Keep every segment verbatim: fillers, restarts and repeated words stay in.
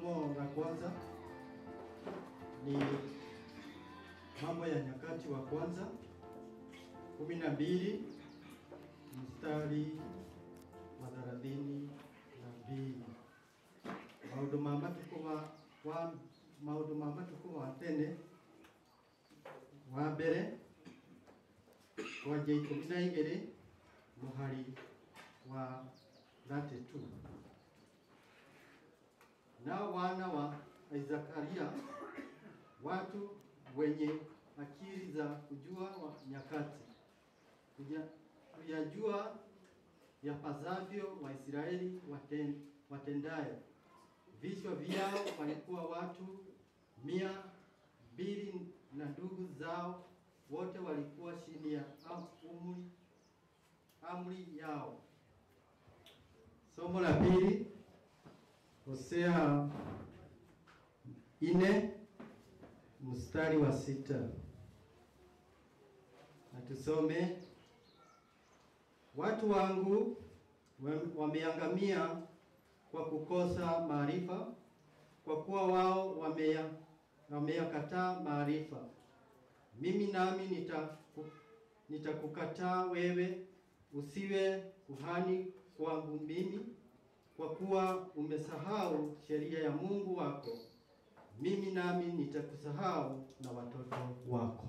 Somo la kwanza ni Mambo ya Nyakati wa kwanza kumi na mbili mstari wa thelathini na mbili. Maundu ma matuko wa maundu ma matuko wa tene wa mbere wa ikumi na igĩrĩ muhari wa thirty-two. Nao wana wa Zakaria, watu wenye akili za kujua nyakati, kuyajua yapasavyo Waisraeli waten, watendayo. Vichwa vyao walikuwa watu mia mbili na ndugu zao wote walikuwa chini ya amri, amri yao. Somo la pili, Hosea ine mstari wa sita. Na tusome: watu wangu wameangamia kwa kukosa maarifa, kwa kuwa wao wamea wameyakataa maarifa. Mimi nami nitaku, nitakukataa wewe, usiwe kuhani kwangu mimi, kwa kuwa umesahau sheria ya Mungu wako. Mimi nami nitakusahau na watoto wako.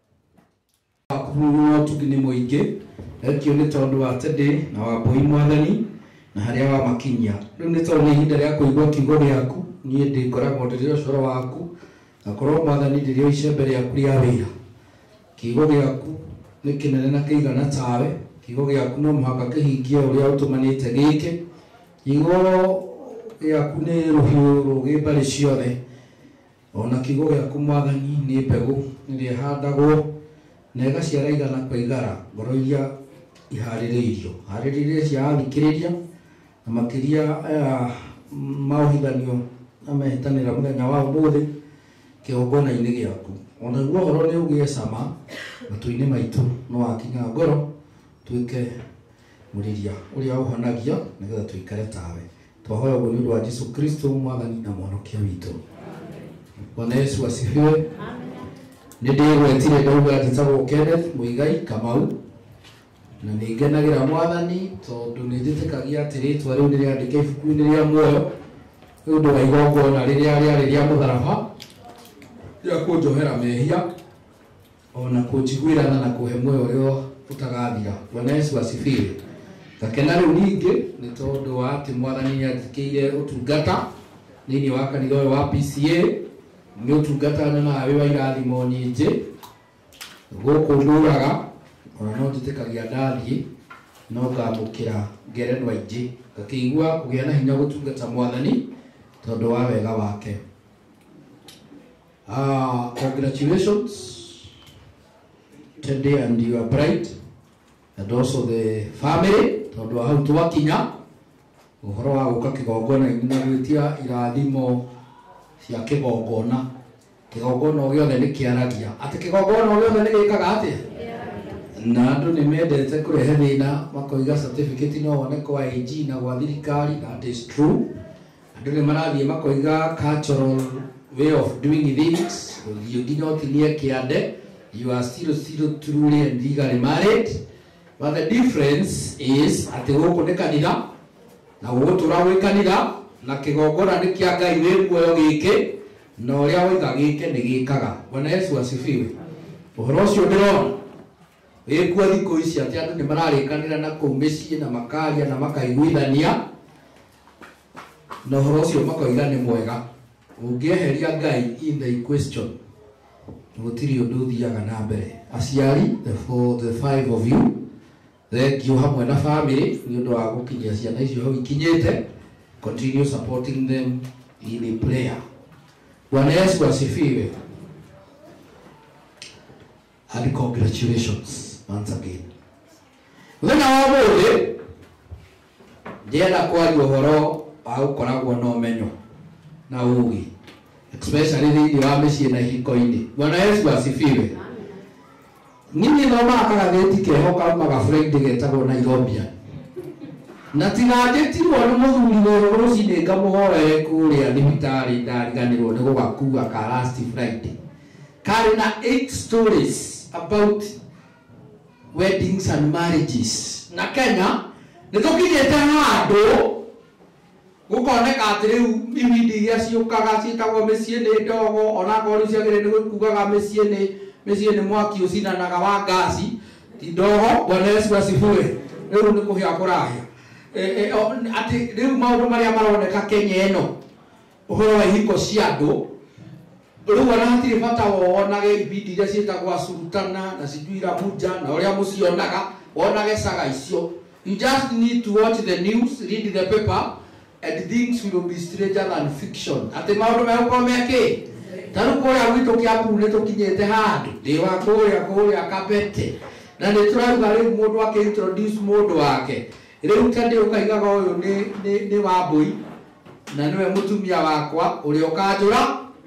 Akuruwa tugini muingi ekio ni tondu wa tende na wa boi mwathani na haria wa makinya. Riu ni tondu ni ihinda ria kuigua kiugo giaku, nie ndi ngoragwo ndirio coro waku, akorwo mwathani ndirio icembe riaku ria wira. Kiugo giaku ni kinene na kiigana tawe, kiugo giaku no muhaka kihingie uria utumanite giki. Kiugo giaku ni ruhiu rugi mbari ciothe, ona kiugo giaku mwathani ni mbegu iria handagwo na igaciara igana kwa igara ngoro iria iharĩrĩirio harĩrĩirie cia athikĩrĩria na makĩria aya mauhithanio na mehitanĩra mũthenya wa ũmũthĩ kĩgongona-inĩ gĩaku. Ona guo ũhoro nĩ ũgĩe cama matũ-inĩ maitũ no wakinya ngoro tuĩke mũriria ũrĩa ũhonagia nĩgetha tũikare tawe. Twahoya ũguo nĩ ũndũ wa Jesũ Kristo mwathani na mwonokia witũ. Bwana Yesu asifiwe. Nĩndĩgwetire ndauga atĩtagwo Kenneth Muigai Kamau, na nĩngenagĩra mwathani tondũ nĩnjĩtĩkagia atĩ rĩtwa rĩu nĩrĩandĩke ibuku-inĩ rĩa muoyo nĩ ũndũ wa igongona rĩrĩa rĩarĩ rĩa mũtharaba rĩa kũnjohera mehia ona kũnjiguĩrana na kũhe muoyo ũrĩa ũtagathira. Bwana Yesu asifiwe. Ngakena rĩu ningĩ nĩ tondũ wa atĩ mwathani nĩandĩkĩire ũtungata thĩinĩ wa kanitha ũyũ wa P C A. Nĩ ũtungata na nawe wa irathimo nyingĩ gũkũ ndũraga, ona no njĩtĩkagia ndathiĩ no ngamũkĩra ngerenwa ingĩ, ngakĩigua kũgĩa na hinya gũtungata mwathani tondũ wa wega wake. Uh, congratulations today and your bride and also the family tondũ wa hau twakinya ũhoro wa gũka kĩgongona-inĩ na gwĩtia irathimo cia kĩgongona. Kĩgongona o gĩothe nĩ kĩaragia atĩ kĩgongona o gĩothe nĩ gĩkaga atĩ, na andũ nĩ mendete kũrehe thĩna makoiga certificate no wone kwa A G na gwa thirikari. That is true. Andũ nĩ marathiĩ makoiga cultural way of doing things, gũthiĩ nginya ũtinie kĩande, you are still still truly and legally married, but the difference is atĩ gũkũ nĩ kanitha na gũgũtũra gwĩ kanitha na kĩgongona nĩ kĩa Ngai wĩ muoyo gĩkĩ na ũrĩa woiga gĩke nĩ gĩkaga. Bwana Yesu asifiwe. Ũhoro ũcio ndĩrona wĩkuo thikũ ici atĩ andũ nĩ mararĩkanĩra na kũu mĩciĩ na makaria na makaiguithania na ũhoro ũcio makoiga nĩ mwega. Ũngĩeheria Ngai in the question gũtirĩ ũndũ ũthiaga na mbere. Aciari, the for the five of you, thank you hamwe na family nĩ ũndũ wa gũkinyia ciana icio hau ikinyĩte. Continue supporting them in the prayer. Bwana Yesu asifiwe. And congratulations once again. Mũthenya wa ũmũthĩ ndĩrenda kwaria ũhoro wa gũkoragwo na ũmenyo na ũũgĩ, especially thĩinĩ wa mĩciĩ na ihiko-inĩ. Bwana Yesu asifiwe. Nini thomaga kagathĩti keho kaumaga Friday getagwo Nairobian. na tigajetirwo ni muthuri wewe rucine ngamuhoere kuria thibitarĩ ndariganirwo ni gugakua ka last Friday kari na eight stories about weddings and marriages na Kenya nitukinyete handu gukoneka ati riu ibindi iria ciukaga ciitagwo mĩciĩ nĩ ndogo ona korwo ciagire ni kugaga mĩciĩ nĩ mĩciĩ nĩ mwaki ucinanaga wa ngasi ti ndogo. Bwana Yesu asifiwe. Riu ni kuhia kurahia ati riu maundu maria maroneka Kenya eno uhoro wa ihiko cia andu riu ona hatiri bata wonage ibindi iria ciitagwo asurutana na cijuira muja na uria mucionaga wonage saga icio. You just need to watch the news, read the paper, and things will be stranger than fiction. Ati maundu megũkorwo meki taru kuria gwitu Kiambu ni tukinyete handu ndi wa kuria kuria Kabete na ni turaruga riu mundu akintroduce mundu wake riu kandi ukaigaga uyu ni ni ni Wambui na niwe mutumia wakwa uri ukanjura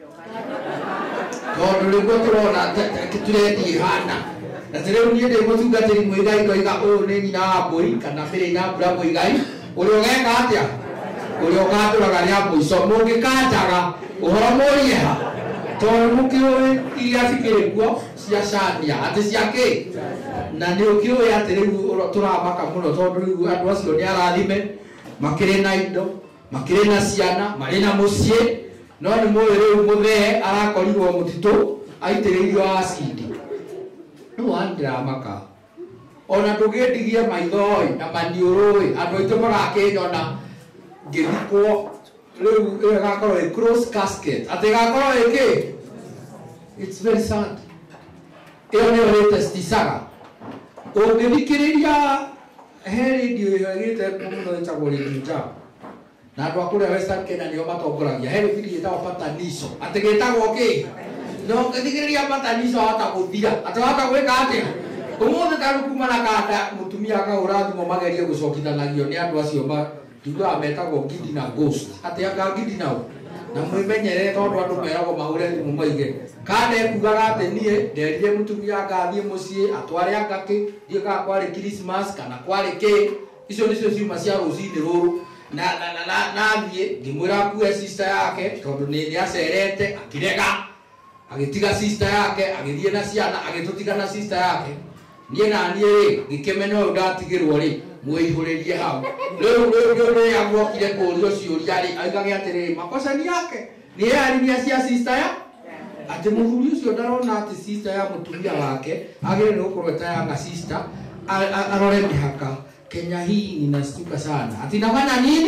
tondu riguo turona turendi hana na riu ni ndi mutungatiri mwigai ngoiga uyu ni nyina Wambui kana mbere na mbura mwigai uri ugeka atia uri ukanduraga ni Wambui so mungikanjaga uhoro murieha tondu mukiuĩ iria cikĩrĩ kuo cia cania ati ciake na nĩ ũkĩuĩ atĩ rĩu tũramaka mũno tondu rĩu andũ acio nĩ arathime makĩrĩ na indo makĩrĩ na ciana marĩ na mũciĩ no nĩ mũĩ rĩu mũthee arakorirwo mũtitũ aitĩrĩirio acidi. Rĩu ani ndĩramaka ona ndũgĩndigie maitho na maniũrũ andũ aitũ magakĩnyona ngĩthikwo riu igakorwo i cross casket ati igakorwo iki. It's very sad. Iyo nĩ latest saga ũngĩthikĩrĩria he radio ĩgĩte mũno ĩtagwo Radio Jam na andũ a kũrĩa Western Kenya nĩo matongoragia he video ĩtagwo Patanisho ati gĩtagwo kĩ no ũngĩthikĩrĩria Patanisho hata gũthira ati hata gwĩka atĩa ũmũthĩ tarĩ kuma na kanda mũtumia akahũra thimũ magerie gũcokithanagio nĩ andũ acio ma Tuga metagwo Gidi na Ghost. Ati anga Gidi nao. Na mwimenyere tondu andu meragwo mahure thimu maige. Kana ekugaga ati nie nderire mutumia ngathie mucii atware angaki ndiga kwari Christmas kana kwari ke. Icio nicio ciuma cia rucini ruru. Na na na na thie ngimwira kuwe sister yake tondu ni ni acerete akirega. Agitiga sister yake agithie na ciana agitutiga na sister yake. Nie na nie ngikemenya uyu ndatigirwo ri mwihuririe hau riu riu riu agwokire kurio ciuria ri aigage atiri makosa ni yake ni yeye alinia cia sister ya ati muthuri ucio ndarona ati sister ya mutumia wake agire ni gukorwo ta yanga sister arore mihaka. Kenya hii inastuka sana ati nafanya nini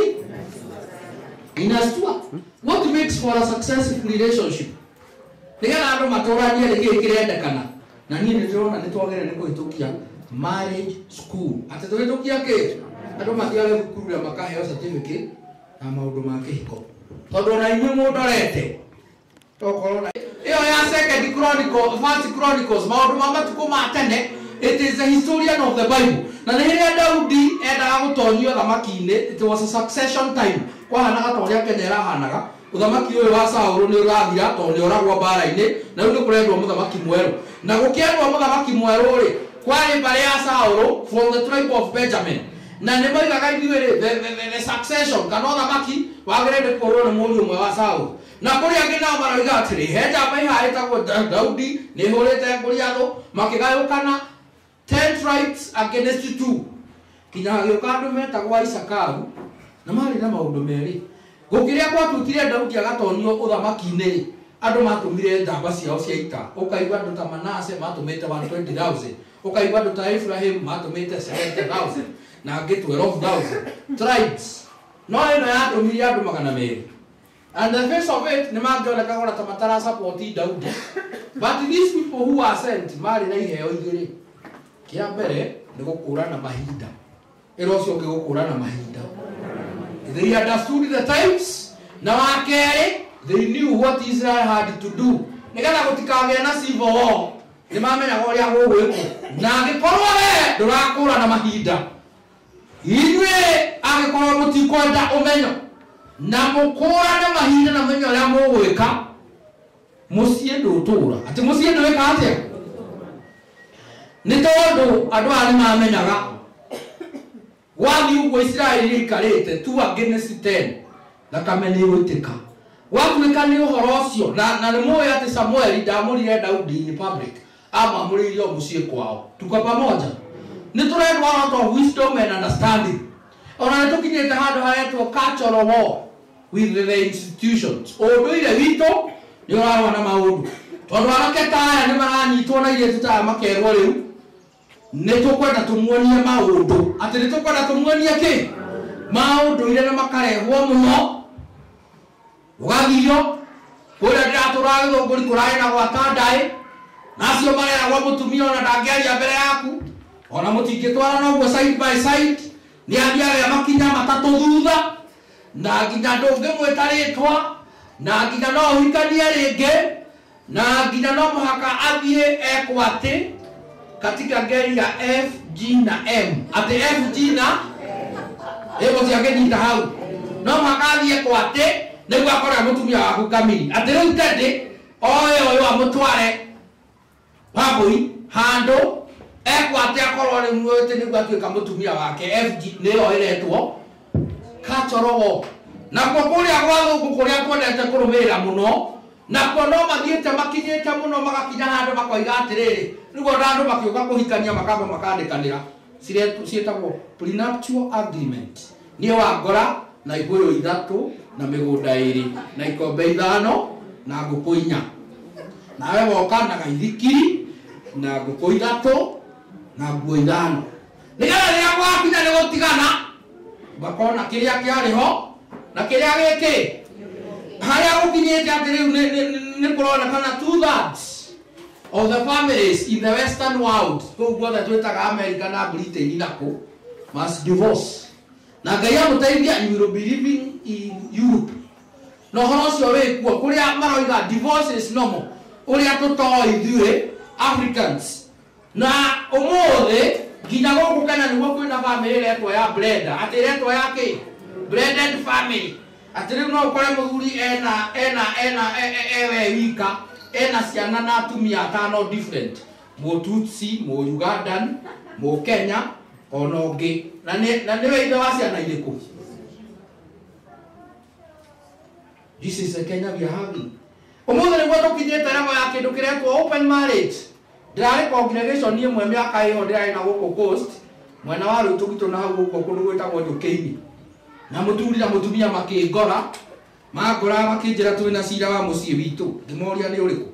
inastua. What makes for a successful relationship nigetha andu matoranie rigi kirendekana na niĩ nĩndĩrona nĩtwagĩrĩire nĩ kũhĩtũkia marriage school atĩ tũhĩtũkia kĩ andũ mathiage thukuru na makaheo certificate na maũndũ ma kĩhiko tondũ ona inyuĩ mũndorete tokorwo na ĩyo ya second chronicle first chronicles maũndũ ma matukũ ma tene. It is a historian of the Bible na nĩ hĩrĩa Daudi endaga gũtonyio thamaki-inĩ. It was a succession time kwahanaga ta ũrĩa Kenya ĩrahanaga uthamaki ũyũ wa Saũlũ nĩ ũrathira tondũ nĩ ũragwo mbara-inĩ na rĩu nĩ kũrendwo mũthamaki mwerũ na gũkĩendwo mũthamaki mwerũ rĩ kwarĩ mbarĩ ya Saũlũ from the tribe of Benjamin na nĩ moigaga ithuĩ the succession kana ũthamaki wagĩrĩire kũrwo nĩ mũriũ ũmwe wa Saũlũ na kũrĩ angĩ nao maroiga atĩrĩ he njamba ihaana ĩtagwo Daudi nĩ ĩhũrĩte mbũri athũ makĩgayũkana ten tribes against two kinya hagĩũka andũ metagwo Aisakaru na marĩ na maũndũ merĩ. Gukiria gwatuĩkire Daudi agatonio ũthamaki-inĩ andũ matũmire njamba ciao cia ita ũkaigua andũ ta Manase matũmĩte one hundred twenty thousand ũkaigua andũ ta Ephraim matũmĩte seventy thousand na angĩ twelve thousand tribes no ĩno yatũmire andũ magana merĩ and the face of it nĩ mangĩoneka ona ta matara support Daudi but these people who are sent marĩ na iheo igĩrĩ. Kia mbere nĩ gũkũrana mahinda ĩro ũcio ũngĩ gũkũrana mahinda. They understood the times. Na wakere, they knew what Israel had to do. Nigetha gutikagĩa na civil war. Nĩ mamenyaga ũrĩa gũgwĩkwo. Na angĩkorwo we ndũrakũra na mahinda. Inyuĩ angĩkorwo mũtikwenda ũmenyo na mũkũrane mahinda na mũmenyo ũrĩa mũgwĩka mũciĩ ndũtũra. Atĩ mũciĩ ndwĩka atĩa? Nĩ tondũ andũ arĩa mamenyaga wathi uguo Israeli ikarite two against ten thakame nĩ gũitĩka watuĩka nĩ ũhoro ũcio na na nĩ mũĩ atĩ Samueli ndamũrire Daudi in public amamũrĩirio mũciĩ kwao. Tuko pamoja? Nĩ tũrendwo a lot of wisdom and understanding. Ona nĩ tũkinyĩte handũ haretwo cultural war with the institutions. Ũndũire witũ nĩ ũrarũa na maũndũ tondũ anake ta aya nĩ maranyitwo na iria tũtaya makerwo rĩu nĩ tũkwenda tũmuonie maũndũ atĩ nĩ tũkwenda tũmuonie kĩ maũndũ ile na makarehwo mũno ũgathio kũrĩa ndĩratũra gĩthũngũri kũrarĩ na gwata ndaĩ nacio mareragwo mũtumia ona ndangĩaria mbere yaku ona mũtingĩtwarana ũguo side by side nĩ athiaga makinya matatũ thutha na nginya ndũngĩmwĩta rĩtwa na nginya no ũhikanie rĩngĩ na nginya no mũhaka athiĩ ekwo atĩ katika ngeri ya F, G na M atĩ F, G na ĩgo ciakĩnyita hau no mũhaka athiĩ ekwo atĩ nĩguo akorwo mũtumia waku kamiri atĩ rĩu tendĩ oye ũyũ amũtware Wambui handũ ekwo atĩ akorwo nĩ mwĩte nĩguo atuĩka mũtumia wake. F, G nĩyo ĩretwo kachorogo na kwa kũrĩa gwathũngũ kũrĩa kwendete kũrũmĩrĩra mũno na kwa no mathiĩte makinyĩte mũno magakinya handũ makoiga atĩrĩrĩ nĩguo andũ makiuga kũhikania makamba makandĩkanĩra ciĩtagwo prenuptial agreement niĩ Wangora na igũyũ ithatũ na mĩgũnda ĩrĩ na ikombe ithano na ngũkũ inya nawe woka na gaithikiri na ngũkũ ithatũ na nguo ithano nĩgetha rĩrĩa gwakinya nĩ gũtigana bakona kĩrĩa kĩarĩ ho na kĩrĩa gĩkĩ harĩa gũkinyĩte atĩ rĩu nĩ kũronekana two thirds of the families in the western world kũu guothe twĩtaga America na Britain nakũ must divorce na Ngai amũteithia you will be living in Europe no ũhoro ũcio wĩkuo kũrĩa maroiga divorce is normal ũrĩa tũtoĩ ithuĩ Africans na ũmũthĩ nginya gũkũ Kenya nĩguo kwĩna family ĩretwo ya blender atĩ ĩretwo ya kĩ blended family atĩ rĩu no ũkore mũthuri ena ena ena ewe wika ena ciana na atumia atano different Mũtutsi, Mũugandan, Mũkenya ona ũngĩ na nĩ na nĩwe ithe wa ciana irĩkũ. This is the Kenya we are having. Ũmũthĩ nĩguo tũkinyĩte level ya kĩndũ kĩretwo open marriage. Ndĩrarĩ congregation ĩmwe mĩaka ĩyo ndĩrarĩ na gũkũ coast mwena wa rĩu tũgitũ na hau gũkũ kũndũ gwĩtagwo Njũkĩ-inĩ na mũturi na mũtumia makĩngora mangora makĩnjĩra twĩna cira wa mũciĩ witũ ngĩmoria nĩ ũrĩkũ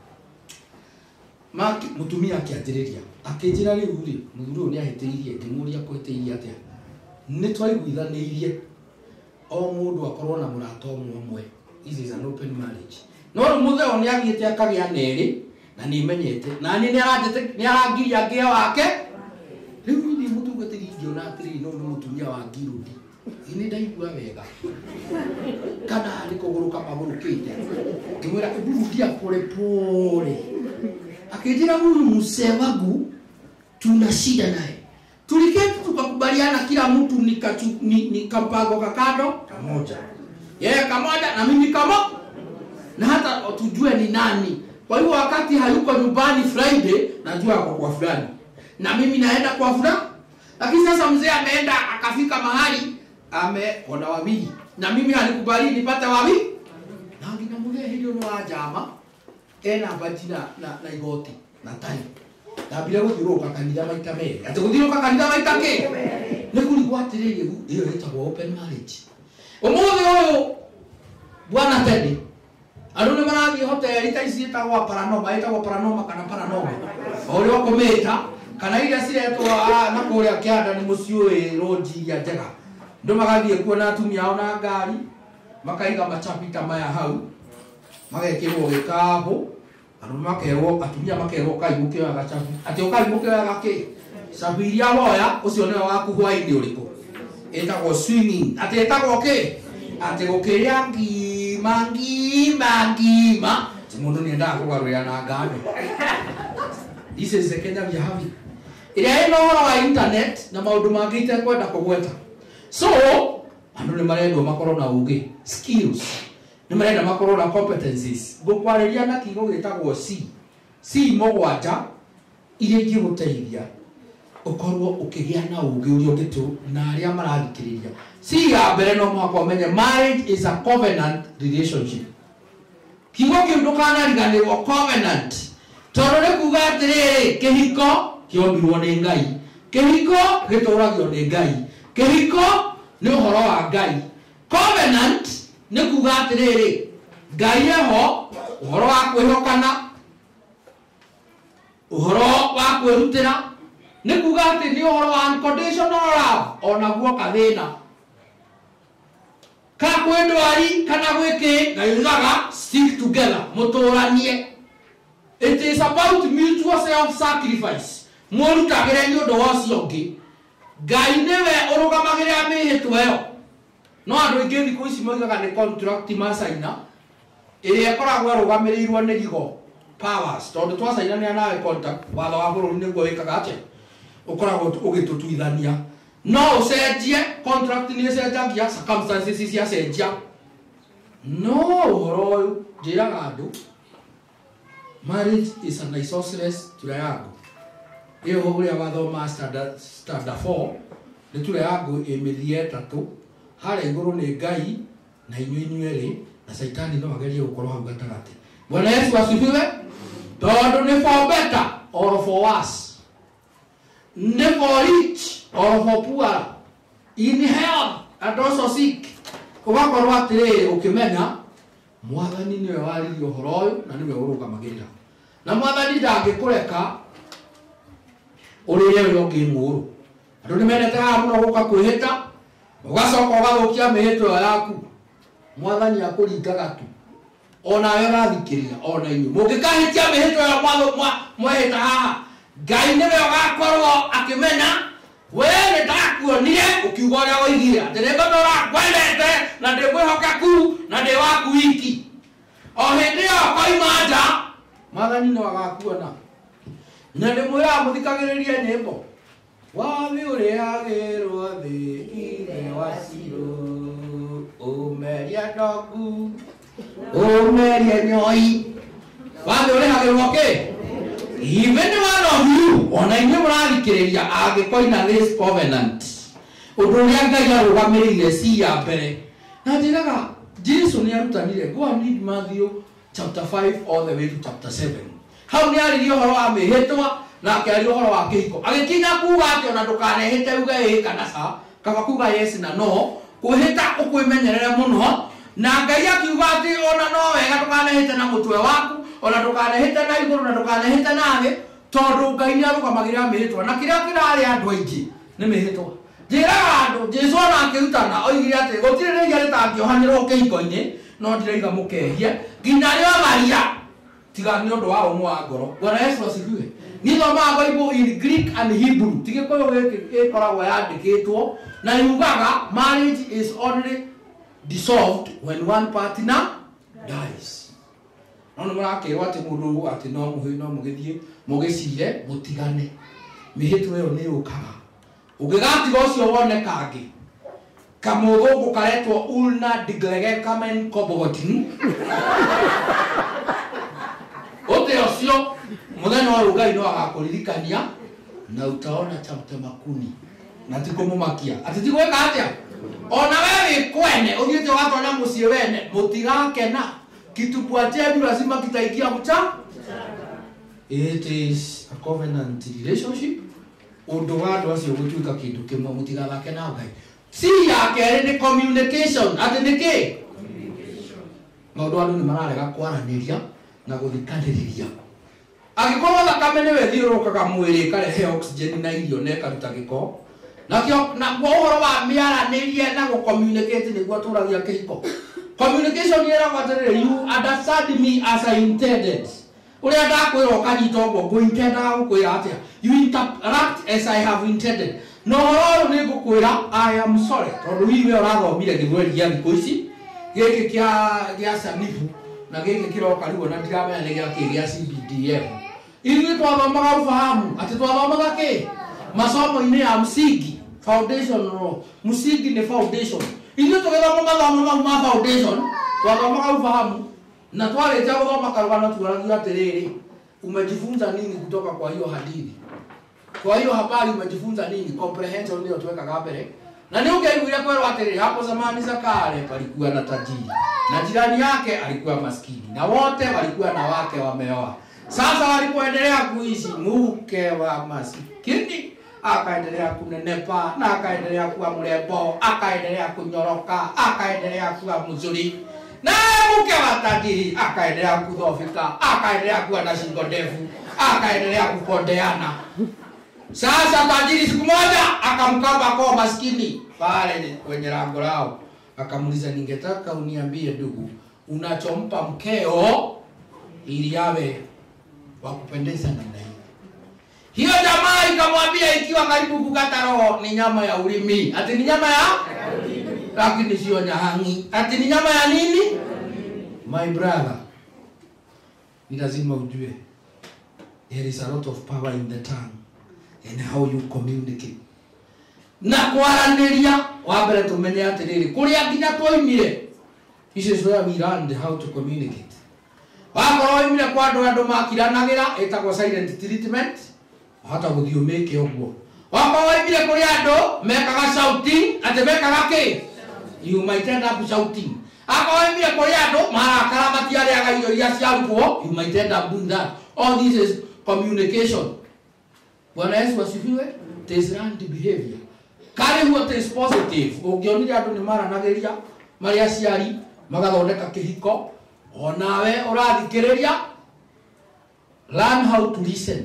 maki mũtumia akĩanjĩrĩria akĩnjĩra rĩu rĩ mũthuri ũyũ nĩahĩtĩirie ngĩmũria kũhĩtĩirie atĩa nĩ twaiguithanĩirie o mũndũ akorwo na mũrata ũmwe. This is an open marriage. No rĩu mũthee ũyũ nĩathiĩte akagĩa nerĩ na nĩmenyete na nĩ nĩarandete nĩarangiria ngĩa wake rĩu nĩ mũtungatĩri ngĩona atĩrĩrĩ no nĩ mũtumia wa ngirũndi ini ndaigua wega kana nĩ kũgũrũka magũrũkĩte ngĩmwĩra burudia pole pole akĩnjĩra huyu mzee wangu tuna shida naye tuliketi tukakubaliana kila mtu nikampango kakado kamoja yeye kamoja na mimi kama na hata tujue ni nani. Kwa hiyo wakati hayuko nyumbani Friday najua kwa kwa fulani na mimi naenda kwa fulani, lakini sasa mzee ameenda akafika mahali ameona wawili na mimi alikubali nipate wawili na nginamwambia hilo no ajama ena batina na na igoti na tai na bila guthiruka kanitha maita merĩ ati guthiruka kanitha maita kĩ nĩ kũrigwo atĩrĩrĩ iyo ĩtagwo open marriage. Ũmũthĩ ũyũ bwana Teddy andũ nĩ marathiĩ hoteli ta ici ĩtagwo Paranoma ĩtagwo Paranoma kana Paranoma o ũrĩa ũkũmĩta kana iria ciretwo na kũrĩa kĩanda nĩ mũciĩ ũyũ roji ya njega ndo magathiĩ kuo na atumia ao na ngari makaiga machapita maya hau magekĩrwo gĩkabũ andũ makerwo atumia makerwo kaimũke wa gachabu atĩ ũkaimũke wa gakĩ cabu iria woya ũcio nĩwe waku hwainĩ ũrĩkũ ĩtagwo swinging atĩ ĩtagwo kĩ atĩ gũkĩrĩa ngima ngima ngima ti mũndũ nĩendaga kũgarũrĩra na ngano. This is the Kenya we are having ĩrĩa ĩna ũhoro wa internet na maũndũ mangĩ itekwenda kũgweta. So andũ nĩ marendwo makorwo na ũgĩ skills nĩ marenda makorwo na competencies ngũkwarĩria na kiugo gĩtagwo C C mũgwanja iria ingĩgũteithia ukorwo ukigia na ugi uri ugitu na aria marathikiriria si ya mbere no mwaka umenye marriage is a covenant relationship. Kiugo kiu ndukanariganirwo covenant tondu ni kuga atiriri kihiko kiombirwo ni Ngai, kihiko gituragio ni Ngai, kihiko ni uhoro wa Ngai. Covenant ni kuga atiriri Ngai eho uhoro wa kwihokana, uhoro wa kwirutira, ni kuga ati ni uhoro wa unconditional love ona guo kathina ka kwendwari kana gwiki Ngai ugaga stick together muturanie. It is about mutual self sacrifice. Murutagire ni undu wacio ngi Ngai niwe urugamagire amihitwe yo no andu ingi thiku ici moigaga ni contract masaina iria koragwo rugamirirwo ni rigo powers tondu twasaina ni nawe contract watho wa bururi niguo wikaga atia ukoragwo ugitutuithania no ucenjie contract ni cenjagia circumstances cia cenjia no uhoro uyu njiraga andu marriage is an isosceles triangle. Iyo uria wathoma standard standard four ni triangle imithie tatu hare iguru ni Ngai na inyui inyueri na Saitani no agerie gukorwo hau gatagati. Bwana Yesu asifiwe. Tondu ni for better or for worse, ni for rich or for poor, in health and also sick. Ugakorwo atiriri ukimenya Mwathani niwe waririe uhoro uyu na niwe urugamagirira na Mwathani ndangikureka urire uyu ungi nguru. Andu ni menete haha muno guka kwihita ugacoka ugathukia mihito yaku. Mwathani akuringaga tu ona we rathikiriria ona inyu mungikahitia mihito ya mwatho mwehita haha Ngai niwe ugakorwo akimenya we ni ndakuonire ukiuga uria woigire ati ni ngotora kwendete na ndi mwihokeku na ndi waku wiki o hindi yo koima nja Mwathani ni wagakuona na ndi mwira muthikagiririe nyimbo wami uriagirwo thi ire waciro umeria ndogu umeria nyoi wami urihagirwo ki even one of you ona inye murathikiriria agikoina this covenant undu uria Ngai arugamirire si ya mbere na njiraga Jesu ni arutanire go and read Matthew chapter five all the way to chapter seven. Hau ni aririo horo wa mihitwa na akiario horo wa kihiko agikinya kuga ati ona ndukanehite uga ii kana sa kaba kuga yes na no kuhita ukwimenyerere muno na Ngai akiuga ati ona no wega ndukanehite na mutwe waku ona ndukanehite na iguru na ndukanehite nawe tondu Ngai ni arugamagirira mihitwa na kiria kirari andu aingi ni mihitwa. Njira andu Jesu ona akirutana oigire ati gutire ringi ritangiohanirwo kihiko-ini no ndiraiga mukehie nginya rio Maria tiga ni undu wa umwe wa ngoro. Bwana Yesu asifiwe. Ni thoma Bible in Greek and Hebrew tigikoyo giki ikoragwo yandikitwo na yugaga marriage is only dissolved when one partner dies. Ono murakirwo ati mundu ati no muhi no mugithie mugicire mutigane mihitwe yo ni ukaga ugigatiga ucio wone kangi kamuthungu karetwo ulna diglegekamen kobogotin ote ucio muthenya wa Ngai no agakuririkania na utaona chapter makuni na tikumumakia ati tigweka atia ona wewe kwene uthiete watona mucie wene mutigakena kitu kwatenu lazima kitaikia mcha. It is a covenant relationship. Undu wa andu acio gutuika kindu kimwe mutigathake na Ngai si ya keri ni communication ati ni ki maundu andu ni mararega kwaraniria na guthikaniriria agikorwo thakame niwe thiurukaga mwiri karehe oxygen na irio na karuta giko nakio na uhoro wa miaranirie na gu communicate niguo turagia kihiko. Communication era waterere you understand me as I intended uria ndakwirwo kanyita uguo nguintenda gukwira atia you interact as I have intended no horo ni gukwira I am sorry tondu wiwe urathomire githweri gia thiku ici giki kia gia sanifu na giki kiroka rigo na ndiramenya ni gia ki gia C B D M ili twathomaga ufahamu ati twathomaga ki masomo-ini ya msingi foundation no msingi ni foundation ili tugethoma mathomo ma foundation twathomaga ufahamu na twarĩkia gũthoma karũgano tuaragia atiriri umejifunza nini kutoka kwa hiyo hadithi Kwa hiyo habari umejifunza nini? Comprehension ndio tuweka mbele. Na ni ungeiguria kwero atiri hapo zamani za kale palikuwa na tajiri. Na jirani yake alikuwa maskini. Na wote walikuwa na wake wameoa. Sasa walipoendelea kuishi, mke wa maskini akaendelea kunenepa, na akaendelea kuwa mrembo, akaendelea kunyoroka, akaendelea kuwa mzuri. Na mke wa tajiri akaendelea kudhoofika, akaendelea kuwa na shingo ndefu, akaendelea kukondeana. Sasa tajiri siku moja akamkaba kwa maskini pale kwenye lango lao. Akamuuliza, ningetaka uniambie ndugu, unachompa mkeo ili awe wa kupendeza namna hiyo. Hiyo jamaa ikamwambia ikiwa karibu kukata roho, ni nyama ya ulimi. Ati ni nyama ya ulimi. Lakini sio nyahangi. Ati ni nyama ya nini? My brother, ni lazima ujue there is a lot of power in the tongue and how you communicate. Na kwaranĩria wambere tumenye atiriri kuria nginya twoimire. This is where we learned how to communicate. Wakorwo imire kwa andu andu makiranagira etagwo silent treatment, hata guthiumike uguo. Wakorwo imire kuri andu mekaga shouting, ate mekaga ki? You might end up shouting. Wakorwo imire kuri andu marakara matiariaga irio iria ciarutwo, you might end up doing that. All this is communication. Bwana Yesu asifiwe. It is learned behavior. Kare what is positive. Ungionire andu ni maranagiria mari aciari magathondeka kihiko, onawe urathikiriria, learn how to listen.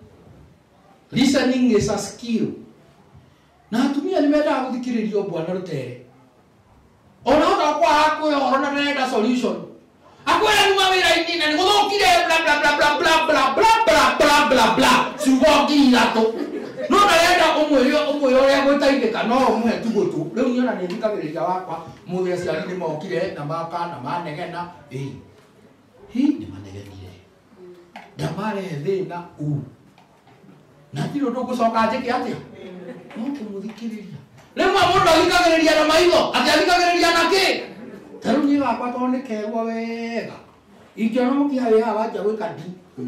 Listening is a skill. Na atumia nimenda guthikiririo Bwana rutere. Ona hata kwa hako ona nenda solution. Akwera ni mawira inina ni guthukire bla bla bla bla bla bla bla bla bla bla. Sugogi yato. No na yenda umweyo umweyo ya gutaithika no umwe tugutu. Riu niona ni thikagiriria wakwa muthia ciari ni mokire na maka na manegena. Eh. Hi ni manegenire. Ndamare thina u. Na tiro ndugucoka njike atia? No kumuthikiriria. Rimwe mundu athikagiriria na maitho, ati athikagiriria na ki? Taru ni wakwa to ni kerwa wega. Ingiona mukiha wiha wanja gwika ndi.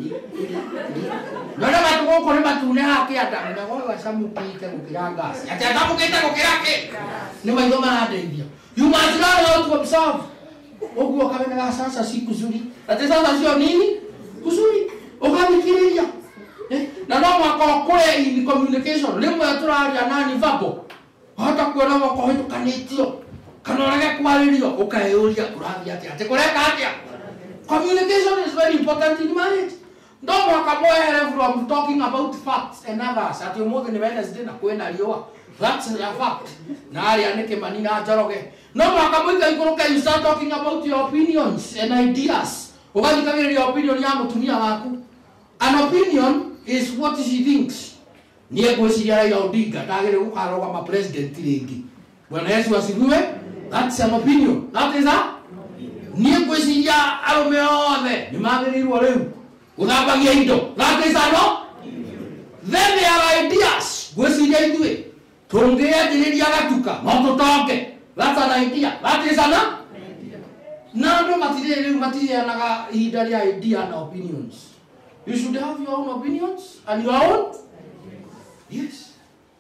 Nona matu goko ni matune hake ata na goko wacamukite gukira ngasi. Ati atamukite gukira ki? Ni maitho marateithia. You must learn how to observe. Oguo kamena sasa si kuzuri. Ati sasa sio nini? Kuzuri. Ukathikiriria. Eh? Na no mwako kule in communication. Rimwe turaria nani vapo. Hata kuona wako hitu kanitio. Kanorege kwaririo ukayuria urathia ati ati kureka atia. Communication is very important in marriage. Don't walk away from talking about facts and others. At your mother in Wednesday na kwena riwa. That's a fact. Na ali aneke manina ajoroge. No walk away kuruka you start talking about your opinions and ideas. Ukathikagiriria your opinion ya mutumia waku. An opinion is what she thinks. Niye gwiciria ya Odinga ndagire gukaroga ma president ringi. Bwana Yesu asifiwe. That's an opinion. That is a niye gwiciria arume othe ni magirirwo riu uthambagia indo. That is a no. Then there are ideas. Gwiciria ithui tungianjiriria gatuka no tutonge. That's an idea. That is a no. Na ndo matire riu matire naga ihinda ria idea na opinions. You should have your own opinions and your own. Yes.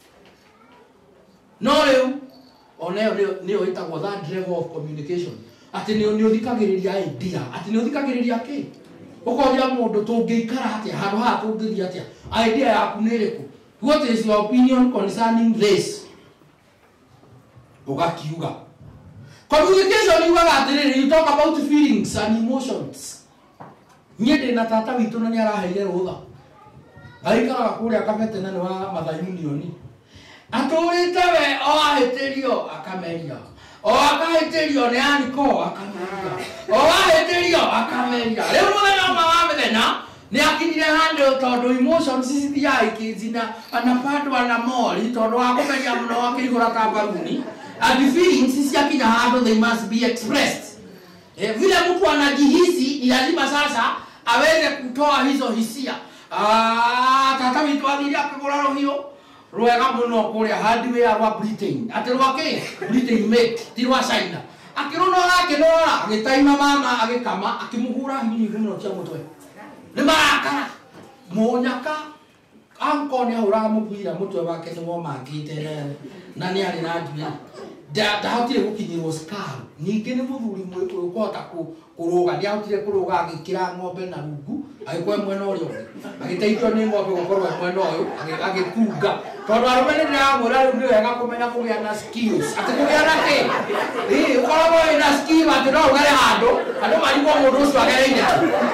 No riu oneo nio itagwo that level of communication. Ati nio nio thikagiriria idea. Ati nio thikagiriria ki? Ukoria mundu tungiikara atia handu ha tungithia atia. Idea yaku ni iriku? What is your opinion concerning this? Ugakiuga. Communication yugaga atiriri, you talk about feelings and emotions. Nyede na tata witu na niaraheire rutha. Aikara kuria kabete na wa Mathai Union. Atũrĩte we o ahĩtĩrio akameria. O akahĩtĩrio ni aniko akameria. O ahĩtĩrio akameria. Rĩu mũthenya ũmwe wa mĩthenya ni akinyire handũ tondũ emotions cithiaga ikĩnjina anapandwa na mori tondũ wa kũmenya mũno akĩihũra ta baluni. And feelings ciakinya handũ they must be expressed. Eh, vile mtu anajihisi ni lazima sasa aweze kutoa hizo hisia. Ah, tata witu athire akigura rohio rwega muno kuria hardware wa Britain. Ati rwake Britain make ti rwa China. Akirona yake nora agitaima mama agikama akimuhura hivi muno cia mutwe. Ni marakara munyaka anko ni ahuraga mubira mutwe wake ni womangite nene na ni ari na ndui da ndahotire gukinyirwo scar ningi ni muthuri mwe ukota kuruga ni ahotire kuruga agikira ng'ombe na rungu agikwe mwena urio agiteithio ni ng'ombe gukorwo mwena uyu agitunga tondu arume ni ndiramwira riu ni wega kumenya kugia na skills ati kugia na ki ii ukoragwo na skill ati no ugere handu andu marigwo mundu ucio agereire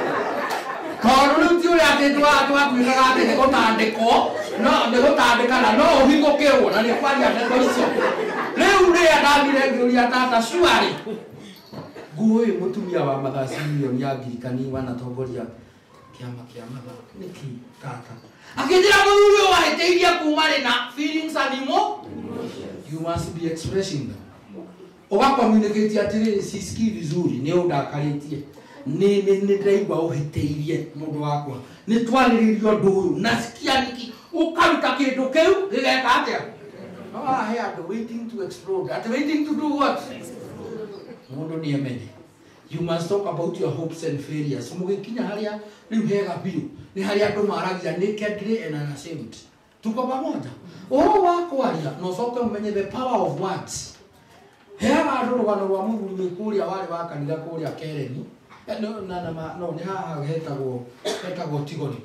tondu riu ti uria ati twatuikaga ati ni gutandikwo no ni gutandikana no uhingukirwo na ni kwaria ndeto icio riu ria ndathire ngiuria tata cuari nguo uyu mutumia wa mathasi milioni ya ngirikani wanatongoria kiama kia mathako niki tata akijira muthuri uyu wahiteirie kuma ri na feelings animo you must be expressing them oga communicate atiri sisikii vizuri ni undakaritie ni ni ni ndaigua uhiteirie mundu wakwa ni twariririo ndu uyu nasikia niki ukaruta kindu kiu gigeka atia ah here waiting to explode at waiting to do what mundu ni emenye you must talk about your hopes and failures mugikinya haria riu hega biu ni haria andu maragia nakedly and unashamed tuko pamoja oh wakwaria no soke umenye the power of words hega andu rugano rwa muthuri mikuria wari wa kanitha kuria kereni no na na no ni haha hetagwo hetagwo tigoni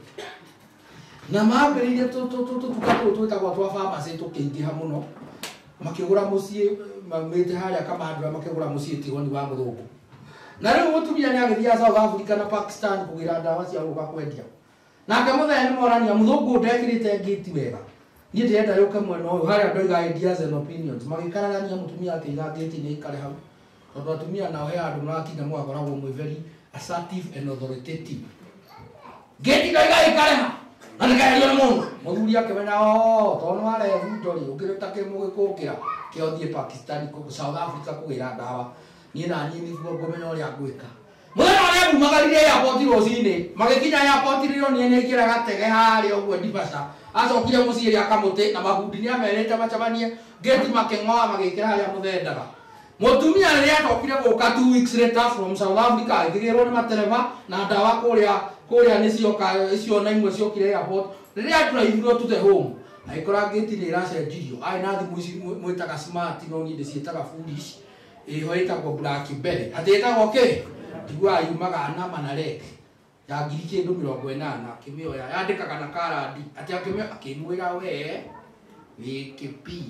na mambiririe tu tu tu tukatu twetagwo twa pharmacy tukiingiha muno makigura mucie mamete haria kama andu makigura mucie tigoni wa muthungu na riu mutumia ni agithia South Africa na Pakistan kugira ndawa cia guka kwendia nake muthenya ni morania muthungu ndekirite ngiti wega ni ndenda yuke mwena uyu haria ndoiga ideas and opinions magikaragania mutumia akiiga ngiti ni ikare hau tondu atumia nao he andu marakinya mwakoragwo mwe very assertive and authoritative ngiti ndoiga ikare hau na ndikaerio ni mundu muthuri akimenya o tondu arehu ndori ukirita kimugikukira kiothie Pakistan ku South Africa kugira ndawa ni na nyini niguo ngomenya uria ngwika muthenya uria mumagarire airport rocini magikinya airport riro ni nekira gatege haria uguo ndibasa acokire mucii ria kamuti na mabundi ni amerete macamanie gate makengoa magikira haria muthendaga mutumia ria atokire guka two weeks later from South Africa igirwo ni matereva na ndawa kuria kuria ni cioka icio na imwe ciokire airport riria drive to the home aikora gate ni iracenjirio ai na thimu ici mwitaga smart no ni ndicietaga foolish iho itagwo blackberry atitagwo ki tigwa yumaga na manarek ya ngiri kindu mirongo inana kimioya yandikaga na karandi ati akimio akimwira we wikipi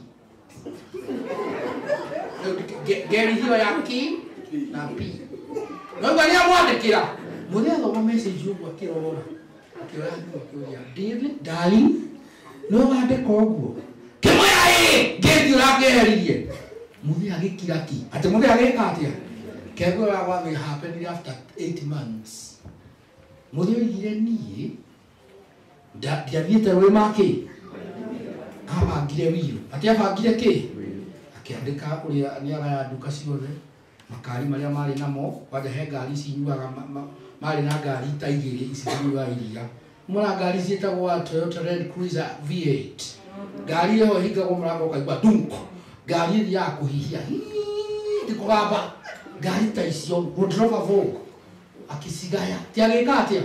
geri hiyo ya ki na pi no bali amwandikira muthia thoma message ugu akirora akioya akioya dear darling no wandika uguo kimoya ii ngeti urakeheririe muthia agikira ki ati muthia agika atia kegora what will happen after eight months muthia igire nie ndiathiite rwi maki abangire wiru ati abangire ki akiandika uria ni agaya nduka ciothe makari maria mari namo kwaje he ngari cinyuaga mari na ngari ta igiri icinyuaga iria mura ngari cietagwo Toyota Land Cruiser V eight ngari iyo hingagwo murango kaigua dunko ngari iri ya kuhihia ndikugamba ngari ta icio gudrova Vogue akisigaya tiagika atia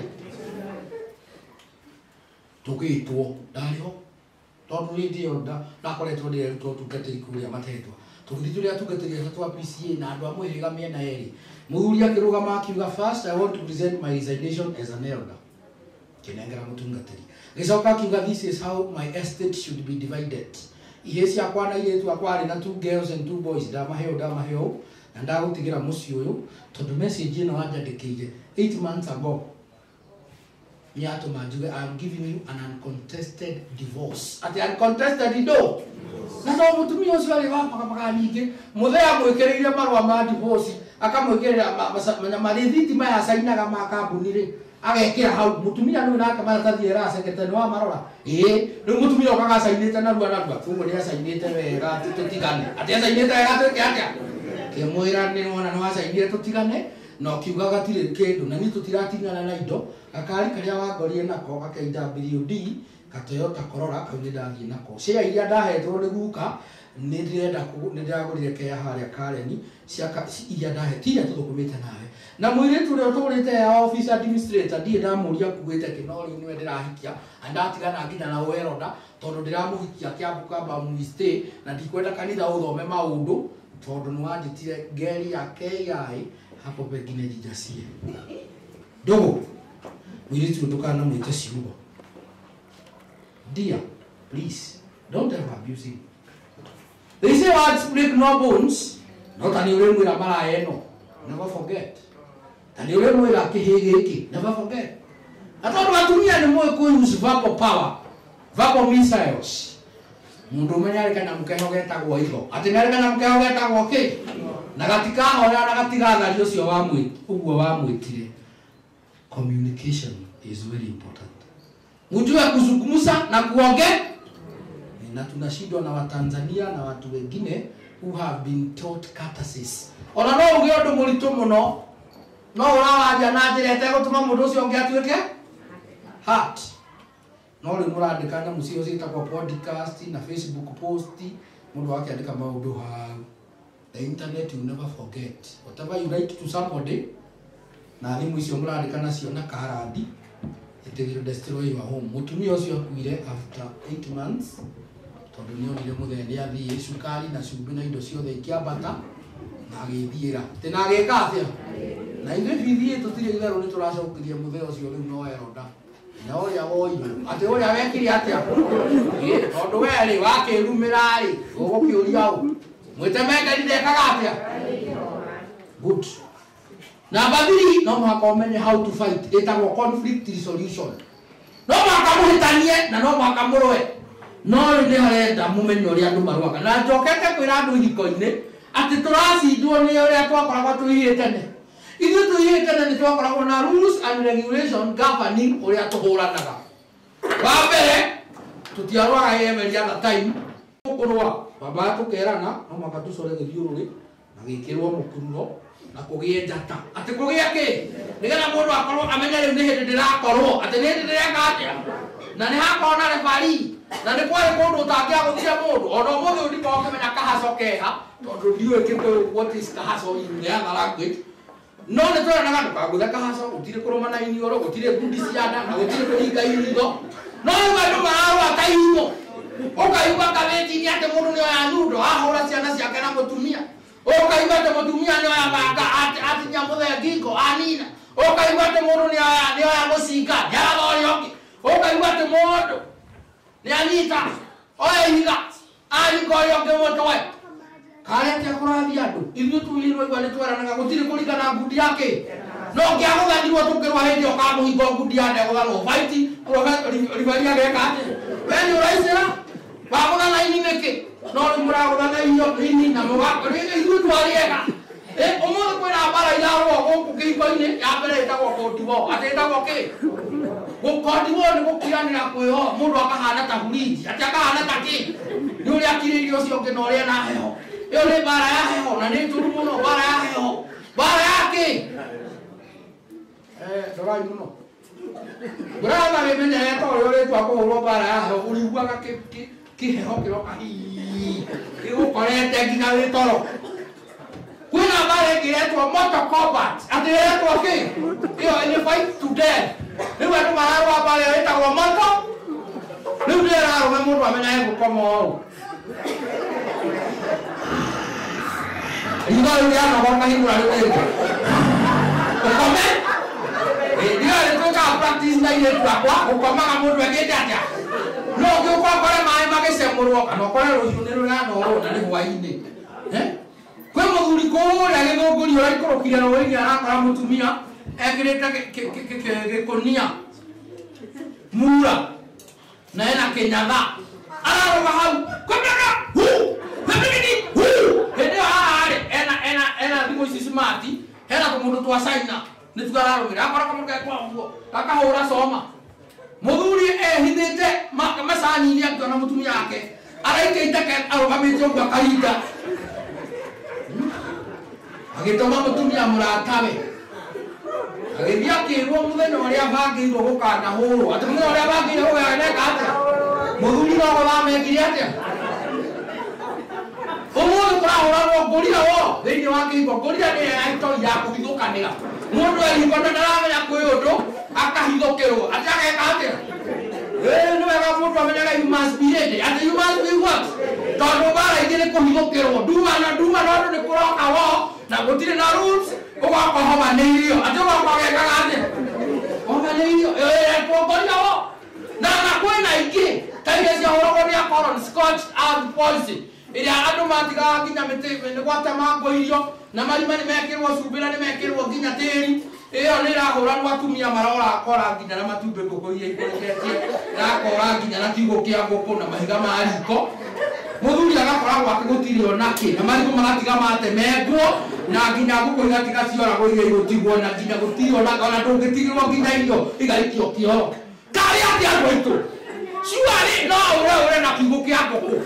tugitwo ndario tondu rindi onda nakoretwo ndi erutwo tungatiri kuria matetwa tugithituria tungatiri twa P C A na andu amwe higa miena eri muthuri akirugama akiuga first I want to present my resignation as an elder kinengera mutungatiri gicoka akiuga this is how my estate should be divided ihesi akwa na ile tu akwa na two girls and two boys ndamaheo ndamaheo na ndagutigira muci uyu tondu message ino wajandikire eight months ago Miato majuge I am giving you an uncontested divorce. Ati uncontested do. Na ndo mutumia ucio ali wapa kapaka nyingi muthea mwekereire marwa ma divorce akamwekerera marithiti maya sainaga ma kambuni ri agekira hau mutumia nu nake maratathi era secretary wa marora eh riu mutumia okaga sainite na rua na rua kumo ni sainite wega tutigane ati sainite wega tukiatia kimwira ni wona no sainite tutigane no kiuga gatire kindu na ni tutiratingana na indo akari karia wagorie nako akaida W D ka Toyota Corolla kaunde ndathie nako cia iria ndahetwo ni guka nä ndä nä ndäragårire keya harä a kareni iria ndahetiria tå thå kå mä te nawe na mwä rä tu rä o tå rä te ya office administrator ndiä ndamå ria kuä te kä no rä u nä we ndä rahikia na ndatigana nginya na weroda tondå ndä ramå hikia kä ambu kamba mwistay na ndikwenda kanitha å thome maå ndå tondå nä wanjä tire ngeri ya K I hapo pengine jijacie ndogo mwä rä tu ndå kana mwä te ciugo dear please don't ever abuse him. They say words break no bones. No tani ule mwira mara eno. Never forget. Tani ule mwira kihigiki. Never forget. Hata watumia ni mwe ku use vapor power. Vapor missiles. Mundu umenya reka na mkeho getagwo igo. Ati nereka na mkeho getagwo ki. Na gatika hora na gatiga thari ucio wa mwi uguo wa mwitire. Communication is very important. Mujue kuzungumza na kuongea na tunashindwa na Watanzania na watu wengine who have been taught courtesies. Ona no uge undu muritu muno no urawaja na njira etegutuma mundu ucio ungi atuike heart no ri murandika na mucio citagwo podcast na Facebook post mundu akiandika maundu ha the internet you never forget whatever you write to somebody na rimu icio murandika nacio na karadi it will destroy your home. Mutumia ucio akuire after eight months tondu ni onire muthenya ni athie cukari na cumbi na indo ciothe ikiambata na agithiira ti na agika atia na ithe bithie tutire itharu ni turacokirie muthenya ucio riu no eroda na uria woiru ati uria wekire atia tondu we ri wakirumira ri ugukiuria u mwitemengeri ndekaga atia good. Number three, no mwaka umenye how to fight. Etagwo conflict resolution. No mwaka muhitanie na no mwaka murwe. No ni harenda mumenye uria andu marwaka. Na njokete kwira andu hiko-ini ati turacindwo ni uria twakoragwo tuhiye tene. Ithu tuhiye tene ni twakoragwo na rules and regulation governing uria tuhuranaga. Wa mbere tutiarwaga yemeria na time. Kurwa baba tukerana no mwaka tucore githiururi na gikirwo mukururo na kugie njata ati kugie ki nigetha mundu akorwo amenya riu ni hindi ndirakorwo ati ni hindi ndireka atia na ni hakona refari na ni kwari kundu utangia guthia mundu ona umuthi undiko ukimenya kahaco keha tondu ndiwe kitu what is kahaco in the other language no ni tweranaga ndukaguthe kahaco gutire kurumana inioro gutire ngundi cianda na gutire kuringa initho no andu mararwa kaingo ukaiuga kabeti-ini ati mundu ni oya nyundo ahura ciana ciake na mutumia ukaiuga ati mutumia ni oya banga ati ati nyamuthe ngingo anina ukaiuga ati mundu ni oya ni oya mucinga yarathorioki ukaiuga ati mundu ni anyita oya ihiga arikoyoke mutwe karete kurathi andu ithu tuirwo igwa ni tweranaga gutire kuringana ngundi yake no ngiaguthanirwo tukirwa hindi okamuhingo ngundi ya ndeguthanwo fight rivaria geka ati we ni uraicira baguthana ini niki no ri muraguthana iyo ini na mugako ri ithu twariega eh umuthi kwina mbara irarwo guku kihingo-ini ya mbere itagwo kondiwo ati itagwo ki gukondiwo ni gukiranira kwiho mundu akahana ta hurinji ati akahana ta ki ni uria akiririo ucio ungi na uria na heho iyo ni mbara ya heho na ni njuru muno mbara ya heho mbara ya ki eh ndorai muno brava we menya ya to uri twa kuhurwo mbara ya heho uriguaga ki kiheho kiroka hi igukorete nginya wi toro kwina mbara ingiretwo motor combat ati iretwo ki iyo ni fight to death riu andu mararwa mbara iyo itagwo motor riu ndirarume mundu amenya egukoma uu Iba riu rianogoka hingura riu ringi ukome ndio rituka practice na ile twakwa ukomaga mundu egite atia no giukwa kore mai magicemurwo kana kore ruciu ni rurano na ni hwaini eh kwe muthuri kuria githunguri uraikurukire rwini arakora mutumia egirite gikunia mura na ena kinyatha araroga hau kwemega hu kwemegini hu hindi haha ri ena ena ena thimu ici smart hena tumundu twa China ni tugararumira akora kamundu gekwa uguo akahura soma muthuri ehithite macani-ini akiona mutumia yake araikaite ke arugamite uguo akahinga agitoma mutumia muratawe agithia kirwo muthenya uria bangirwo gukana hurwo ati muthenya uria bangirwo guganeka atia muthuri no guthamekire atia Umuthi kurahuragwo ngoria wo thiini wa kihingo ngoria ni aito ya kuhithukanira mundu ehingona ndaramenya kwi undu akahithukirwo ati ageka atia eh ni wega mundu amenyaga you must be ready and you must be what tondu bara ingĩ nĩ kũhithũkĩrwo nduma na nduma na andũ nĩ kũroka wo na gũtirĩ na rules ũgakohomanĩirio atĩ ũgakogekaga atĩ omanĩirio ĩkuongoria wo na na kwĩna ingĩ ta iria ciahũragwo nĩ akoron scotch and poison ĩrĩa andũ matigaga nginya mĩtĩ nĩ gwatemangwo irio na marima nĩ mekĩrwo cumbĩ na nĩ mekĩrwo nginya tĩri ĩyo nĩ ĩrahũranwo atumia marora akora nginya na matumbĩ ngũkũ iria ikũrũketie nakora nginya na kiugũ kĩa ngũkũ na mahiga ma riko muthuri agakoragwo akĩgũtirio nake na marigũ magatiga matemengwo na nginya ngũkũ igatiga cioragwo iria igũtigwo na nginya gũtirio ona ndũngĩtigĩrwo nginya irio igarikio kĩoro karĩ atĩ andũ aitũ ciarĩ no ũre ũre na kiugũ kĩa ngũkũ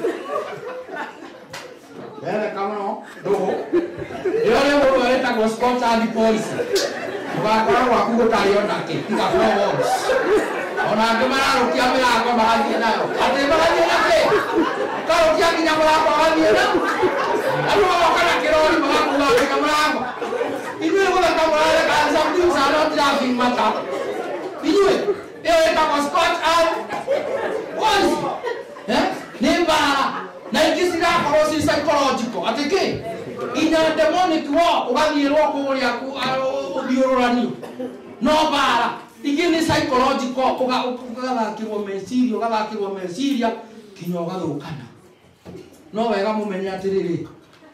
ereka mũno ndũgũ ĩyo nĩ mũndũ wetagwo Scotch and Poison ũgakoragwo aku gũtarĩ onake tiga forwards ona angĩ mararũkia mĩrango magathiĩ nayo atĩ magathiĩ nake karũkia nginya mũrango magathiĩ na andũ magoka na kĩrori magakua nginya mũrango inyuĩ gũtheka mũrareka some things are not laughing matter inyuĩ ĩyo ĩtagwo Scotch and Poison nĩ mbara na ingĩ cirakorwo ci psychological atĩ kĩ nginya demonic war ũgathiĩrwo kũrĩa ũthiũrũranio no mbara ingĩ nĩ psychological ũgathakĩrwo meciria ũgathakĩrwo meciria nginya ũgathũkana no wega mũmenye atĩrĩrĩ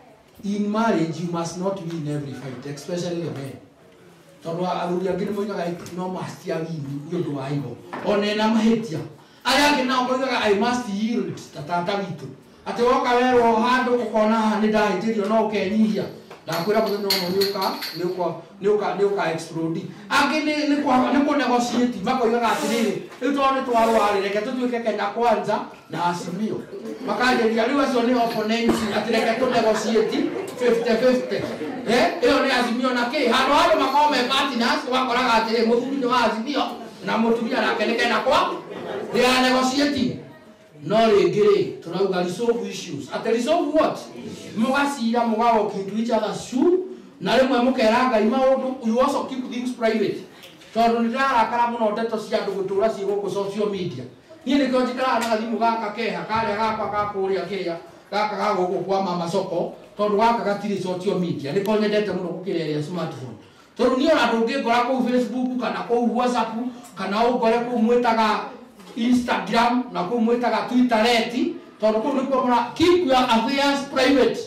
in marriage you must not win every fight especially the men tondũ athuri angĩ nĩ moigaga no must win nĩ ũndũ wa igo ona ena mahĩtia arĩa angĩ nao moigaga I must yield ta tata witũ atĩ woka werwo handũ ũkona haha nĩ ndahĩtĩrio no ũkenyihia ndakwĩra mũthenya ũmwe nĩũka nĩũka nĩũka nĩũka explode angĩ nĩ nĩ kũnegotiate makoigaga atĩrĩrĩ rĩu tondũ nĩ twarũarĩ reke tũtuĩke Kenya Kwanza na Azimio makanjĩria rĩu acio nĩ opponents atĩ reke tũnegotiate fifty fifty eh ĩyo nĩ Azimio na kĩ handũ handũ makorwo me partners ũgakoraga atĩrĩ mũthuri nĩ wa Azimio na mũtumia nake nĩ Kenya Kwa they are negotiating no rĩngĩ tũrauga resolve issues at resolve what mũgacira mũgago into each other's shoe na rĩmwe mũkera Ngai maũndũ you also keep things private tondũ nĩ ndarakara mũno ndeto cia andũ gũtũra ciĩ gũkũ social media niĩ nĩkĩo njikaraga na gathimũ gaka keha karĩa gakwa ga kũrĩa kĩrĩa gaka ga gũkũ kwa Mama Soko tondũ gaka gatirĩ social media nĩko nyendete mũno gũkĩrĩa smartphone tondũ niĩ ona ndũngĩngora kũu Facebook kana kũu WhatsApp kana ũngore kũu mwĩtaga Instagram na kũu mwĩtaga Twittereti tondũ kũu nĩkuo mũra keep your affairs private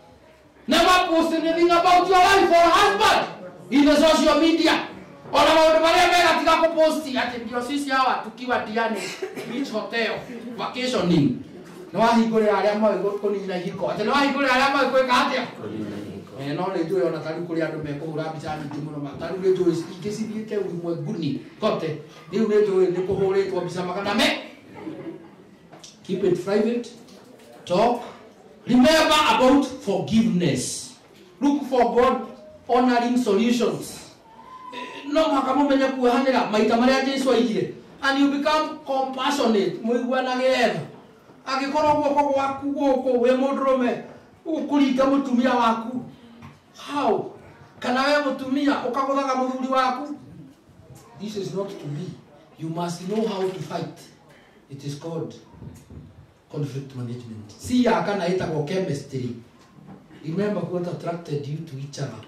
never post anything about your wife or husband in the social media ona maũndũ marĩa mega tiga kũposti atĩ ndio sisi hawa tukiwa Diani Beach Hotel vacationing no wahingũrĩra arĩa moĩ kũnina hiko atĩ no wahingũrĩra arĩa moĩ kwĩka atĩa eh no nĩ njũĩ ona tarĩ kũrĩ andũ mekũhũra mbica nyingĩ mũno matarĩ nĩ njũĩ ingĩ cithiĩte ulimwenguni kote rĩu nĩ njũĩ nĩ kũhũrĩtwo mbica magana me keep it private talk remember about forgiveness look for God honoring solutions no makamumenye kuohanĩra maita marĩa Jesũ aigire and you become compassionate mũiguanage wega angĩkorwo guoko gwaku gũkũ wĩ mũndũrũme ũkũringa mũtumia waku how kana we mũtumia ũkagũthaga mũthuri waku this is not to be you must know how to fight it is called conflict management si ya kana ĩtagwo chemistry remember what attracted you to each other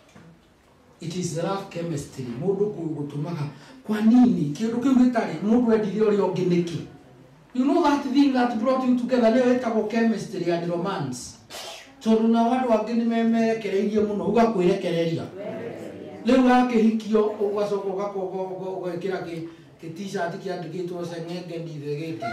it is love chemistry mũndũ gũtũmaga kwa nini kĩndũ kĩu gĩtarĩ mũndũ endirie ũrĩa ũngĩ nĩkĩ you know that thing that brought you together nĩyo ĩtagwo chemistry and romance tondũ na wandũ angĩ nĩ memerekereirie mũno ũgakwĩrekereria rĩu gakĩhikio ũgacoka ũgekĩra kĩ-t-shirt kĩandĩkĩtwo Seng'enge ndithe gĩkĩ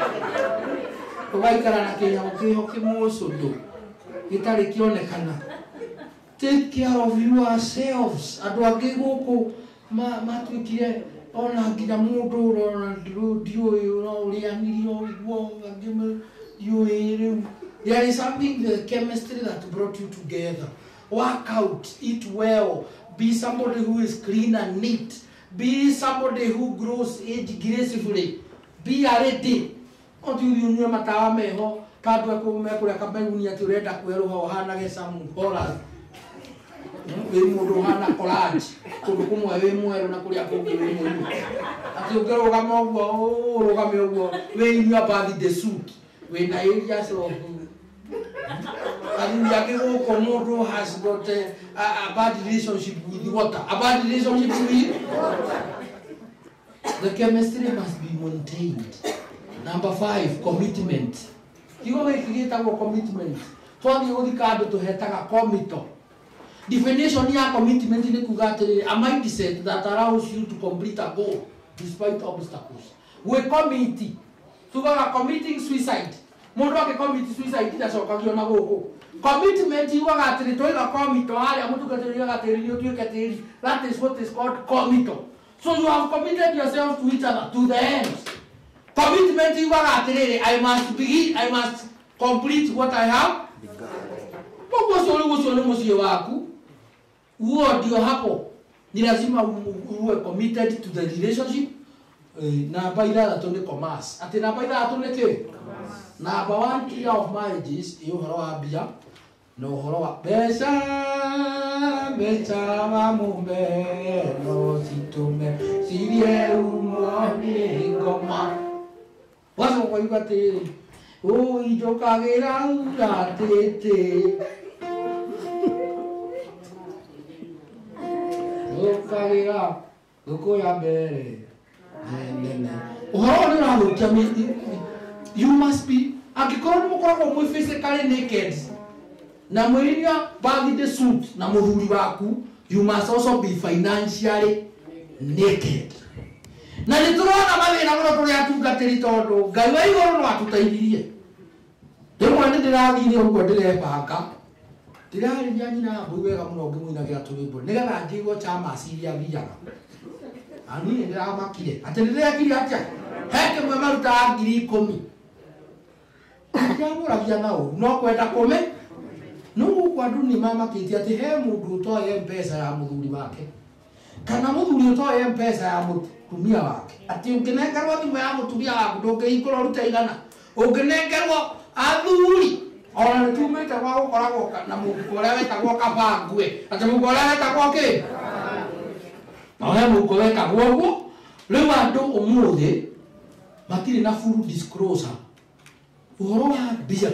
ũgaikara na kĩnyamũ kĩho kĩmũcũndũ gĩtarĩ kĩonekana take care of yourselves andũ angĩ gũkũ matuĩkire ona nginya mũndũ ũrona ndiũĩ no ũrĩanirio iguo angĩ ndiũĩ rĩu there is something the chemistry that brought you together work out eat well be somebody who is clean and neat be somebody who grows age gracefully be ready not you unywe matawa meho Kandå ekå mekå kameguni atä å renda kwä rå ha å hanage wä må ndå å hana kå ndå kå mwe wä mwerå na kå rä a kå ngä wä må atä å ngä rå gama å guo å rå game å guo wä inyua wä na area athuri angä gå kå må ndå has got a, a bad relationship with water, a bad relationship with the chemistry must be maintained. Number five, commitment. Kigo gä kä gä tagwo commitment. Twathiä gå thika andå tå hetaga committo. Definition ya commitment nä kuga atä a mindset that allows you to complete a goal despite obstacles. We commit. Tugaga committing suicide. Mundu ake commit suicide ndacokagio na guku. Commitment yugaga atä nä twiga committo harä a må tungatä ri agatä ri nä å tuä ke tä ri. That is what is called committo. So you have committed yourself to each other to the end. Commitment yugaga atä rä I must begin, I must complete what I have. Mungu ucio uri ucio nä må ciä waku. Uo ndio hapo. Ni lazima uwe committed to the relationship. Namba ithathatå nä commerce. Atä namba ithathatå nä kä? Number one key of marriages nĩ ũhoro wa mbia na ũhoro wa mbeca mbeca wa mũmbe no citũme cirie umwo nĩ ngoma. Wacoka uga atĩrĩ ũinjũkagĩra ugatĩtĩ ũkagĩra ngũkũ ya mbere nene. Ũhoro nĩ ũrathũkia. You must be, angĩkorwo nĩ mũkoragwo mwĩ physically naked na mwĩria birthday suit na mũthuri waku, you must also be financially naked. Na nĩ tũrona mathĩna mũno tũrĩ atungatĩri tondũ Ngai wa igũrũ no atũteithirie. Rĩmwe nĩ ndĩrathire ũguo ndĩrebanga, ndĩrarĩria nyina mbũi wega mũno ngĩmũinagĩra tũrĩmbo nĩgetha njiguo Chamas iria thiaga. Ani nĩ ndĩramakire atĩ nĩ ndĩrekire atĩa he kĩmwe marutaga ngiri ikũmi. Ndamũragia nao no kwenda kũme no gũkũ andũ nĩ mamakĩtie atĩ he mũndũ ũtoĩ mpesa ya mũthuri wake kana mũthuri ũtoĩ mpesa ya mũtumia wake atĩ ũngĩnengerwo thimũ ya mũtumia waku ndũngĩhingũra ũrute igana, ũngĩnengerwo athuri ona nĩ tumĩte gwa gũkoragwo na mũhuko ũrĩa wetagwo kabangwe atĩ mũhuko ũrĩa wetagwo kĩ no he mũhuko wetagwo ũguo. Rĩu andũ ũmũthĩ matirĩ na full disclosure. Ũhoro wa mbia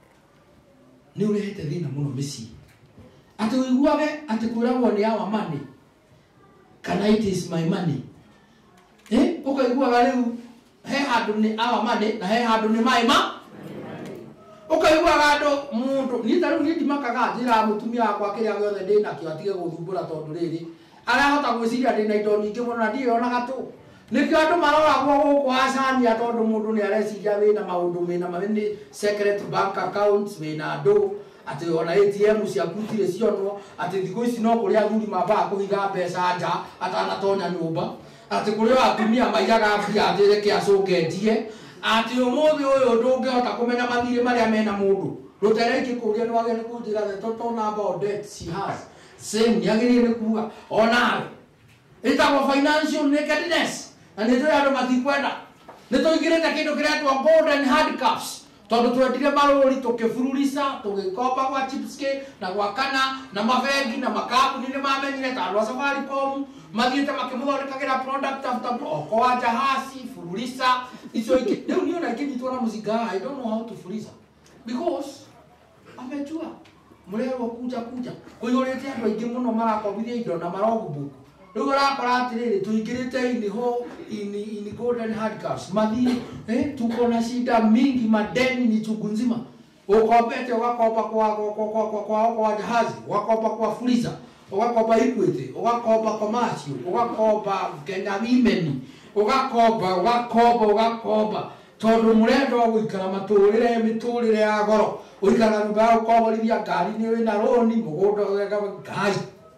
nĩ ũrehete thĩna mũno mĩciĩ. Atĩ ũiguage atĩ kwĩragwo nĩ our money kana it is my money. Eh, ũkaiguaga rĩu he handũ nĩ our money na he handũ nĩ my money. Ũkaiguaga andũ mũndũ niĩ ta rĩu niĩ ndimakaga njĩra mũtumia wakwa kĩrĩa gĩothe ndĩ nakĩo atige gũthumbũra tondũ rĩrĩ arahota gwĩciria ndĩ na indo nyingĩ mũno na ndirĩ onaga tũ. Nĩkĩo andũ maroragwo gũkũ acania tondũ mũndũ nĩ areciria wĩna maũndũ mena mawĩnĩ secret bank accounts wĩna andũ atĩ ona A T M ciaku itirĩ cionwo atĩ thikũ ici no kũrĩ athuri mambaga kũhiga mbeca nja atanatonya nyũmba atĩ kũrĩ o atumia maigaga mbia atĩ reke acũngenjie atĩ ũmũthĩ ũyũ ndũngĩhota kũmenya mathirĩ marĩa mena mũndũ. Rũtere ingĩkũria nĩ wagĩrĩire kũnjĩra the total number of debts she has same nĩ agĩrĩire kuga onawe ĩtagwo financial nakedness. Na nĩ tũrĩ andũ matikwenda nĩ tũigĩrĩte kĩndũ kĩretwo golden handcuffs tondũ twendire marũri tũkĩburulica tũgĩkomba gwa Chipskay na gwa Kana na mabengi na makambuni nĩ mamenyire ta andũ a Safaricom mathiĩte makĩmũthondekagĩra product after oko wa Jahazi furulica icio ingĩ. Rĩu niĩ ona ingĩnyitwo na mũcinga I don't know how to fuliza because amejua mũrerwo kuja kuja kũihũrĩte andũ aingĩ mũno marakombithia indo na marogumbuku. Rĩu ũrakora atĩrĩrĩ tũingĩrĩte ini ho ini ini golden handcuffs mathi eh tuko na shida mingi madeni ni chungu nzima. Ukombete ugakomba kwa kwa kwa kwa kwa kwa Jahazi ugakomba kwa Fuliza ugakomba Equity ugakomba Commercial ugakomba Kenya Women ugakomba ugakomba ugakomba tondũ mũrenda gũikara matũrĩre mĩtũrĩre ya goro ũikara nyũmba ya gũkomborithia ngari nĩ wĩna roni mũgũnda ũgeka ngai.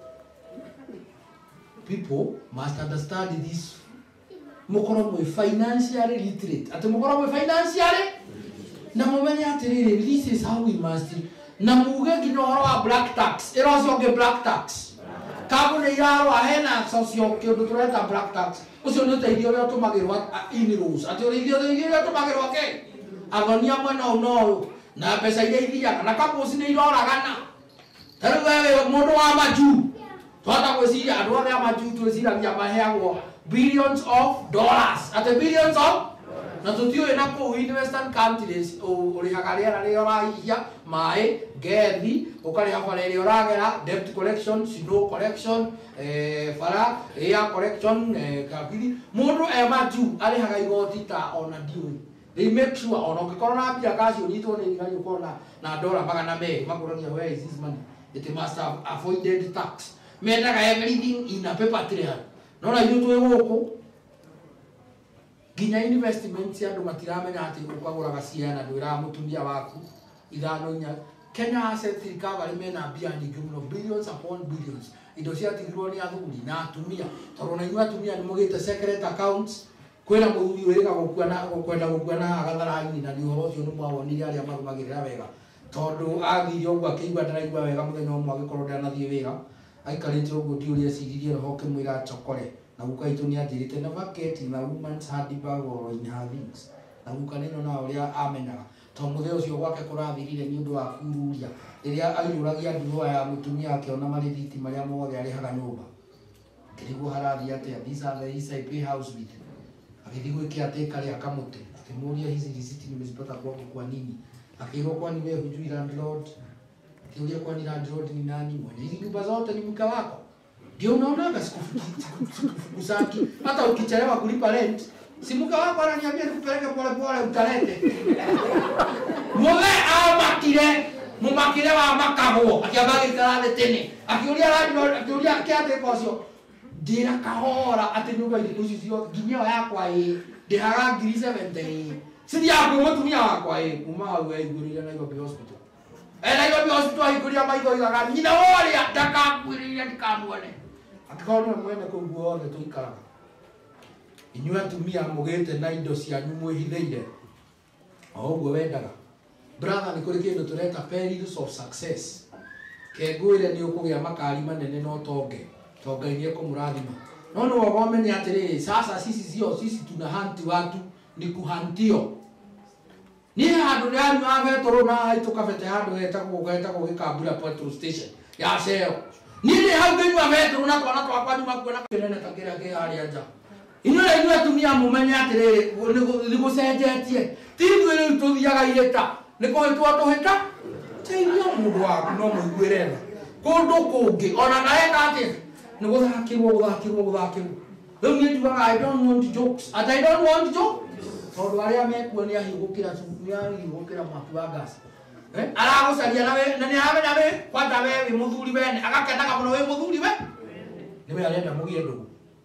People must understand this. Mũkorwo mwĩ financially literate. Atĩ mũkorwo mwĩ financially na mũmenye atĩrĩrĩ this is how we must. Na muge nginya ũhoro wa black tax. Ĩra ũcio ũngĩ black tax. Kambuni irarwa hena socio kĩndũ tũreta black tax. Ũcio nĩ ũteithio ũrĩa ũtũmagĩrwo in rules. Atĩ ũteithio ũrĩa ũtũmagĩrwo kĩ? Athonia mwena ũyũ no na pesa iria ithiaga na kaposi nĩ iroragana. Tarĩu wewe mũndũ wa maju twata gwĩciria andũ othe a maju twĩciragia maheagwo billions of dollars at billions of na tutiũĩ na kũu in western countries ũrĩhaga rĩera rĩrĩa ũrahihia maĩ gethi ũkarĩha bara ĩrĩa ũragera debt collection snow collection eh, bara air collection eh, kabiri mũndũ e maju arĩhaga igoti ta ona ndiũĩ. They make sure ona ũngĩkorwo na mbia kaci ũnyitwo nĩ thigari ũkorwo na na ndora magana merĩ makũragia where is this money, it must have avoided tax. Mendaga everything in a paper trail. No na ithuĩ twĩ gũkũ nginya investment ya andũ matiramenya atĩ ũkagũraga ciana ndwĩraga mũtumia waku ithano inya. Kenya Asset Recovery mena mbia nyingĩ mũno, billions upon billions. Indo ciatigirwo nĩ athuri na atumia tondũ na inyuĩ atumia nĩ mũgĩte secret accounts. Kwĩna mũthuri wĩrĩga gũkua na kwenda gũkua na agathara-inĩ na nĩ ũhoro ũcio nĩ mwawonire arĩa marũmagĩrĩra wega tondũ athire ũguo akĩigua ndaraigua wega mũthenya ũmwe agĩkorwo ndanathiĩ wĩra aikarĩte ũguo ndiũrĩa eciririe roho kĩmwĩra acokore na guka itũ nĩ anjĩrĩte never get in a woman's handbag or in her things. Na guka nĩno na ũrĩa amenyaga tondũ mũthenya ũcio gwake kũrathirire nĩ ũndũ wa kururia rĩrĩa aiyũragia nduruwa ya mũtumia akĩona marĩthiti marĩa mothe arĩhaga nyũmba kĩrĩguo harathiĩ atĩa these are the Eastside Pay House with akĩthiĩ gwĩkĩra tĩka rĩa kamũtĩ akĩmũria hizi risiti nimezipata kwako kwa nini, akĩrwo kwani wewe hujui landlord, akĩuria kwani landlord ni nani, mwenye hizi nyumba zote ni mke wako. Ndio unaonaga sikufukusaki hata ukichelewa kulipa rent si mke wako ananiambia nikupeleke pole pole utalete. Mume amakire mumakire wa makagwo akiambia karate tene akĩuria landlord akĩuria kiate kocio ndira kahora ati nyumba ici cio nginya yakwa ĩ ndihaga ngiri seventy sidi yaku mũtumia wakwa ĩ kuma hau aigũrĩire Nairobi hospital e Nairobi hospital aigũria maitho igaga nyina ũrĩa ndakakwĩrĩire ndikamuone akĩkorwo nĩ mwene kũu guothe tũikaraga. Inyuĩ atumia mũgĩte na indo cianyu mwĩhithĩire o ũguo wendaga brother nĩ kũrĩ kĩndũ tũreta perils of success kengwĩre nĩ ũkũgĩa makari manene no tonge tonga iria kumurathima no no wamenye atĩrĩ sasa sisi sio sisi tuna hanti watu ni kuhantio ni handũ nĩ anyu avetoro na itukabete handũ hetagwo hetagwo gĩkambura petrol station ya Shell ni nĩ hau gĩnyua vetoro na twana twakwa nyuma kuona kĩnene ta kĩrĩa kĩ harĩa nja. Inyuĩ inyuĩ atumia mũmenye atĩrĩ nĩ gũcenjetie ti ithuĩ rĩu tũthiaga irĩta nĩ kũhĩtwo tũhĩta teithia mũndũ waku no mũiguĩre tha kũndũ kũngĩ ona naenda atĩ nĩ gũthakĩrwo gũthakĩrwo gũthakĩrwo. Rĩu niĩ njugaga I don't want jokes and I don't want jokes tondũ arĩa mekuo nĩ ahingũkĩra nĩ ahingũkĩra mwaki wa gas aragũcaria nawe na nĩ aramenya wĩ kwanja we wĩ mũthuri wene agakenaga mũno wĩ mũthuri we nĩwe arenda mũgĩe ndũgũ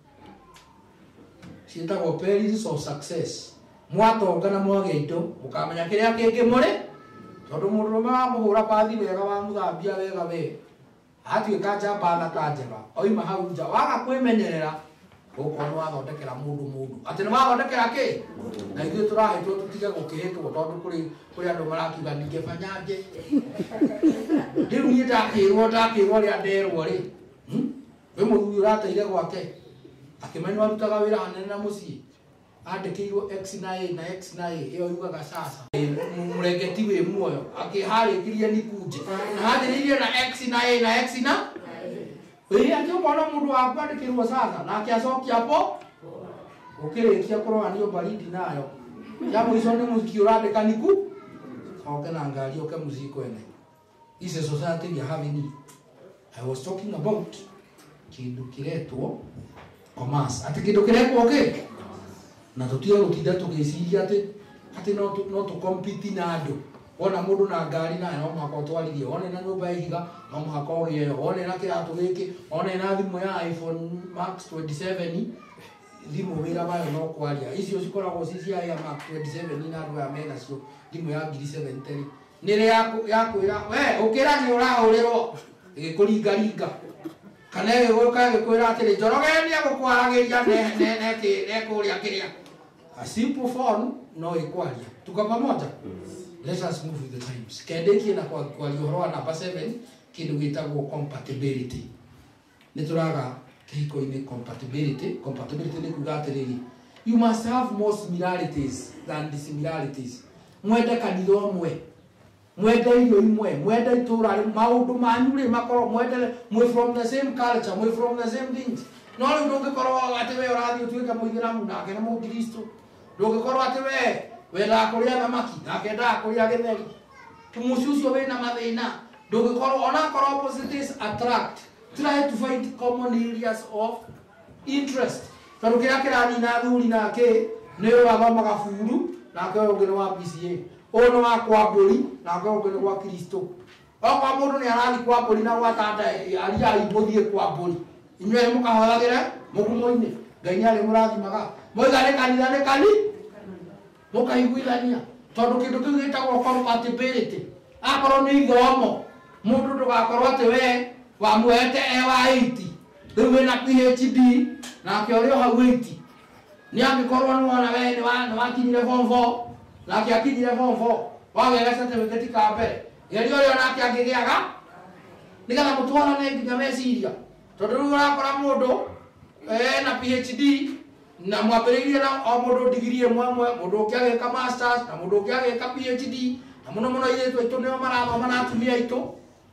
ciĩtagwo perils of success. Mwatonga na mwagĩa indo mũkamenya kĩrĩa kĩngĩ mũrĩ tondũ mũndũrũme wa mũhũra bathi wega wa mũthambia wega we atuĩka njamba thaka njega oima hau nja waga kwĩmenyerera gũkorwo wathondekera mũndũ mũndũ atĩ nĩ wathondekera kĩ na ithuĩ tũrahĩtwo tũtige gũkĩhĩtwo tondũ kũrĩ kũrĩ andũ marakiuga ningĩbanyange rĩu niĩ ndakĩrwo ndakĩrwo rĩa nderwo rĩ wĩ mũthuri ũrateire gwake akĩmenya arutaga wĩra hanene na mũciĩ andĩkĩirwo X na A na X na A ĩyo yugaga sasa mũrengeti wĩ muoyo akĩharĩkirie nikunje na handĩrĩirie na X na A na X na ĩrĩa akĩmona mũndũ waku andĩkĩrwo sasa na akĩacokia po ũkĩrĩkia kũroranio baridi nayo ya mũico nĩ mũhiki ũrandĩka niku oke na ngari oke mũciĩ kwene. This is society we are having. I was talking about kĩndũ kĩretwo commerce atĩ kĩndũ kĩrekwo kĩ na tũtige gũtinda tũgĩciria atĩ atĩ no no tũ compete na andũ wona mũndũ na ngari nayo no mũhaka ũtwarithie wone na nyũmba ya ihiga no mũhaka ũgĩe wone na kĩratũ gĩkĩ wone na thimũ ya iPhone Max twenty-seven thimũ wĩra wayo no kwaria icio cikoragwo ci cia Air Max twenty-seven na andũ aya mena cio thimũ ya ngiri seventy nĩrĩ yakwĩra we ũkĩra nĩ ũrahũrĩrwo ĩgĩkũringaringa kana ĩgũka ĩgĩkwĩra atĩrĩ njorogenia gũkwaragĩria nekũrĩa kĩrĩa. A simple phone no ĩkwaria tuka pamoja. Let us move with the times. Kendĩkie na kwaria ũhoro wa number seven kĩndũ gĩtagwo compatibility. Nĩ tũraga kĩhiko-inĩ compatibility. Compatibility nĩ kuga atĩrĩrĩ you must have more similarities than dissimilarities. Mwende kanitha ũmwe mwende irio imwe mwende itura maundu manyu ri makoro mwende mwe from the same culture mwe from the same things no ri ndungikorwo ati we urathi utuika muithiramu nake na mukristo ndungikorwo ati we wenda kuria thamaki nake nda kuria githeri tumuci ucio wina mathina ndungikorwo ona korwo opposites attract try to find common areas of interest tondu kiria kiranina thuri nake ni wathomaga buru nake ungi ni wa P C A ono wa kwa mburi nake ungi ni gwa Kristo okwa mundu ni arathi kwa mburi na gwatanda aria ibuthie kwa mburi inywe mukahothagire mugumo-ini Ngai ni ari murathimaga moigane kanitha ni kani mukaiguithania tondu kindu kiu gitagwo compatibility akorwo ni ithomo mundu ndugakorwo ati we wamuhete e wa eighty riu wina P H D nake uri hau eighty ni angikorwo ni wona we ni wakinyire form four nake akinyire form four wagega certificate ka mbere gerio rio nake angigiaga nigetha mutwarane nginya meciria tondu riu urakora mundu eh na P H D na mwambiririe na o mundu degree imwe imwe mundu ukiagika masters na mundu ukiagika P H D na muno muno iretu itu nio marathoma na atumia itu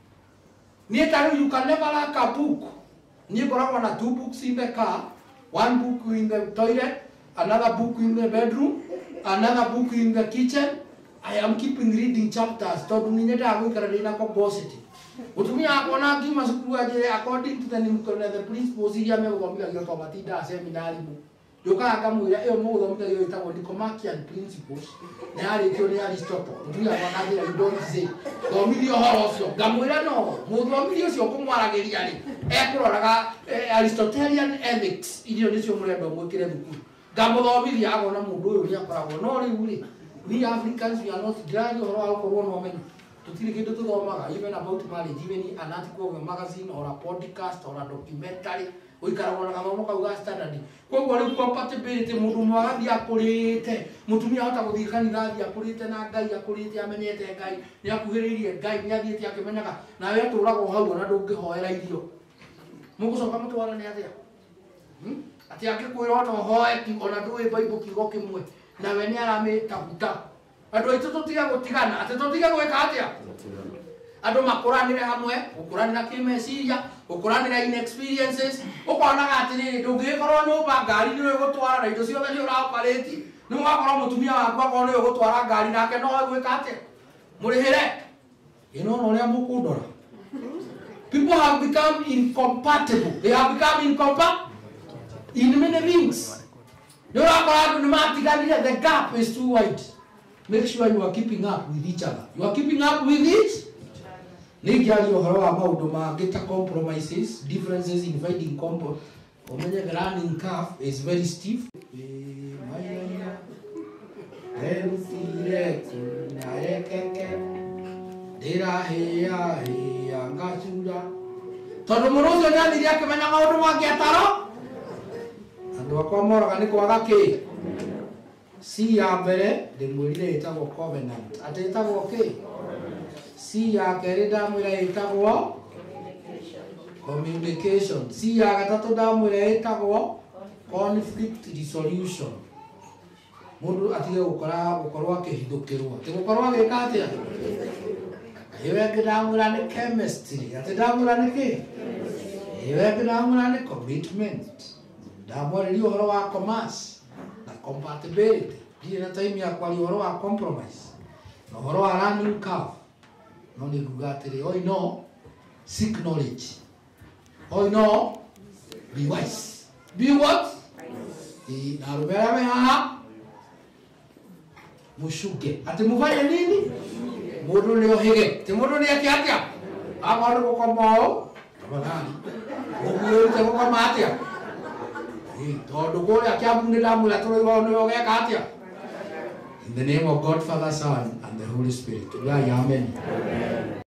ni taru you can never lack a book ni koragwo na two books in the car one book in the toilet another book in the bedroom another book in the kitchen I am keeping reading chapters tondu ni nyenda gwikara ndina composite utumia akona ngima cukuru aje according to the the principles iria me guthomithagia to matinda seminari mu yuka akamwira iyo mu guthomithagia itagwo Nicomachean principles na yarikio ni Aristotle utumia wanagira you don't say thomithio horo ucio ngamwira no muthomithio ucio kumwaragiria ri ekuroraga Aristotelian ethics irio nicio murendo mwikire thukuru ngamuthomithia agona mundu uyu ni akoragwo no riu ri we Africans we are not glad horo wa gukorwo no menyu tutiri kindu tuthomaga even about marriage even an article of a magazine or a podcast or a documentary uikaragwo na gathomo kau ga standard koguo riu compatibility mundu mwagathi akurite mutumia hota guthii kanitha thi akurite na Ngai akurite amenyete Ngai ni akuhiriirie Ngai ni athiite akimenyaga nawe aturagwo hau na ndungihoera irio mugucoka mutwarane atia hmm? ati akikwira no hoe ti ona ndui Bible kigo kimwe nawe ni aramitabuta andu aitu tutiga gutigana ati tutiga gwika atia andu makuranire hamwe ukuranira kimeciria ukuranira inexperiences ukonaga atiriri ndungikorwo nyumba ngari ni gutwara na indo ciothe ni uraoperate ni mwakorwo mutumia waku akorwo ni gutwara ngari nake no gwika atia murihire ino no ria mukundora people have become incompatible they have become incompatible in many things ni urakora andu ni matiganire the gap is too wide. Make sure you are keeping up with each other. You are keeping up with it. Nigari ohoro wa maundu mangita compromises, differences in finding combo. Omenye the learning curve is very steep. Dera heya heya ngachura. Tondu muruzo ni athiri akimenya maundu mangiataro. Andu akwa moraga ni kwaga ki. Si ya mbere ndimwirire itagwo covenant ati itagwo ki si ya keri ndamwire itagwo communication si ya gatatu ndamwire itagwo conflict resolution mundu atige gukora gukorwo akihithukirwo ati gukorwo agika atia iwe ndamwira ni chemistry ati ndamwira ni ki iwe ndamwira ni commitment ndamwira uhoro wa commerce compatibility dira time ya kwali horo wa compromise no horo wa learning curve no ni gugatire oi no seek knowledge oi no be wise be what i narubera me ha mushuge ati mufanye nini mundu ni ohige ti mundu ni akiatia akondo gukomao tabalani ubuye te gukomatia tondu kuria kiambu ndamwira turiwa no geka atia in the name of God Father Son and the Holy Spirit. Amen. Amen.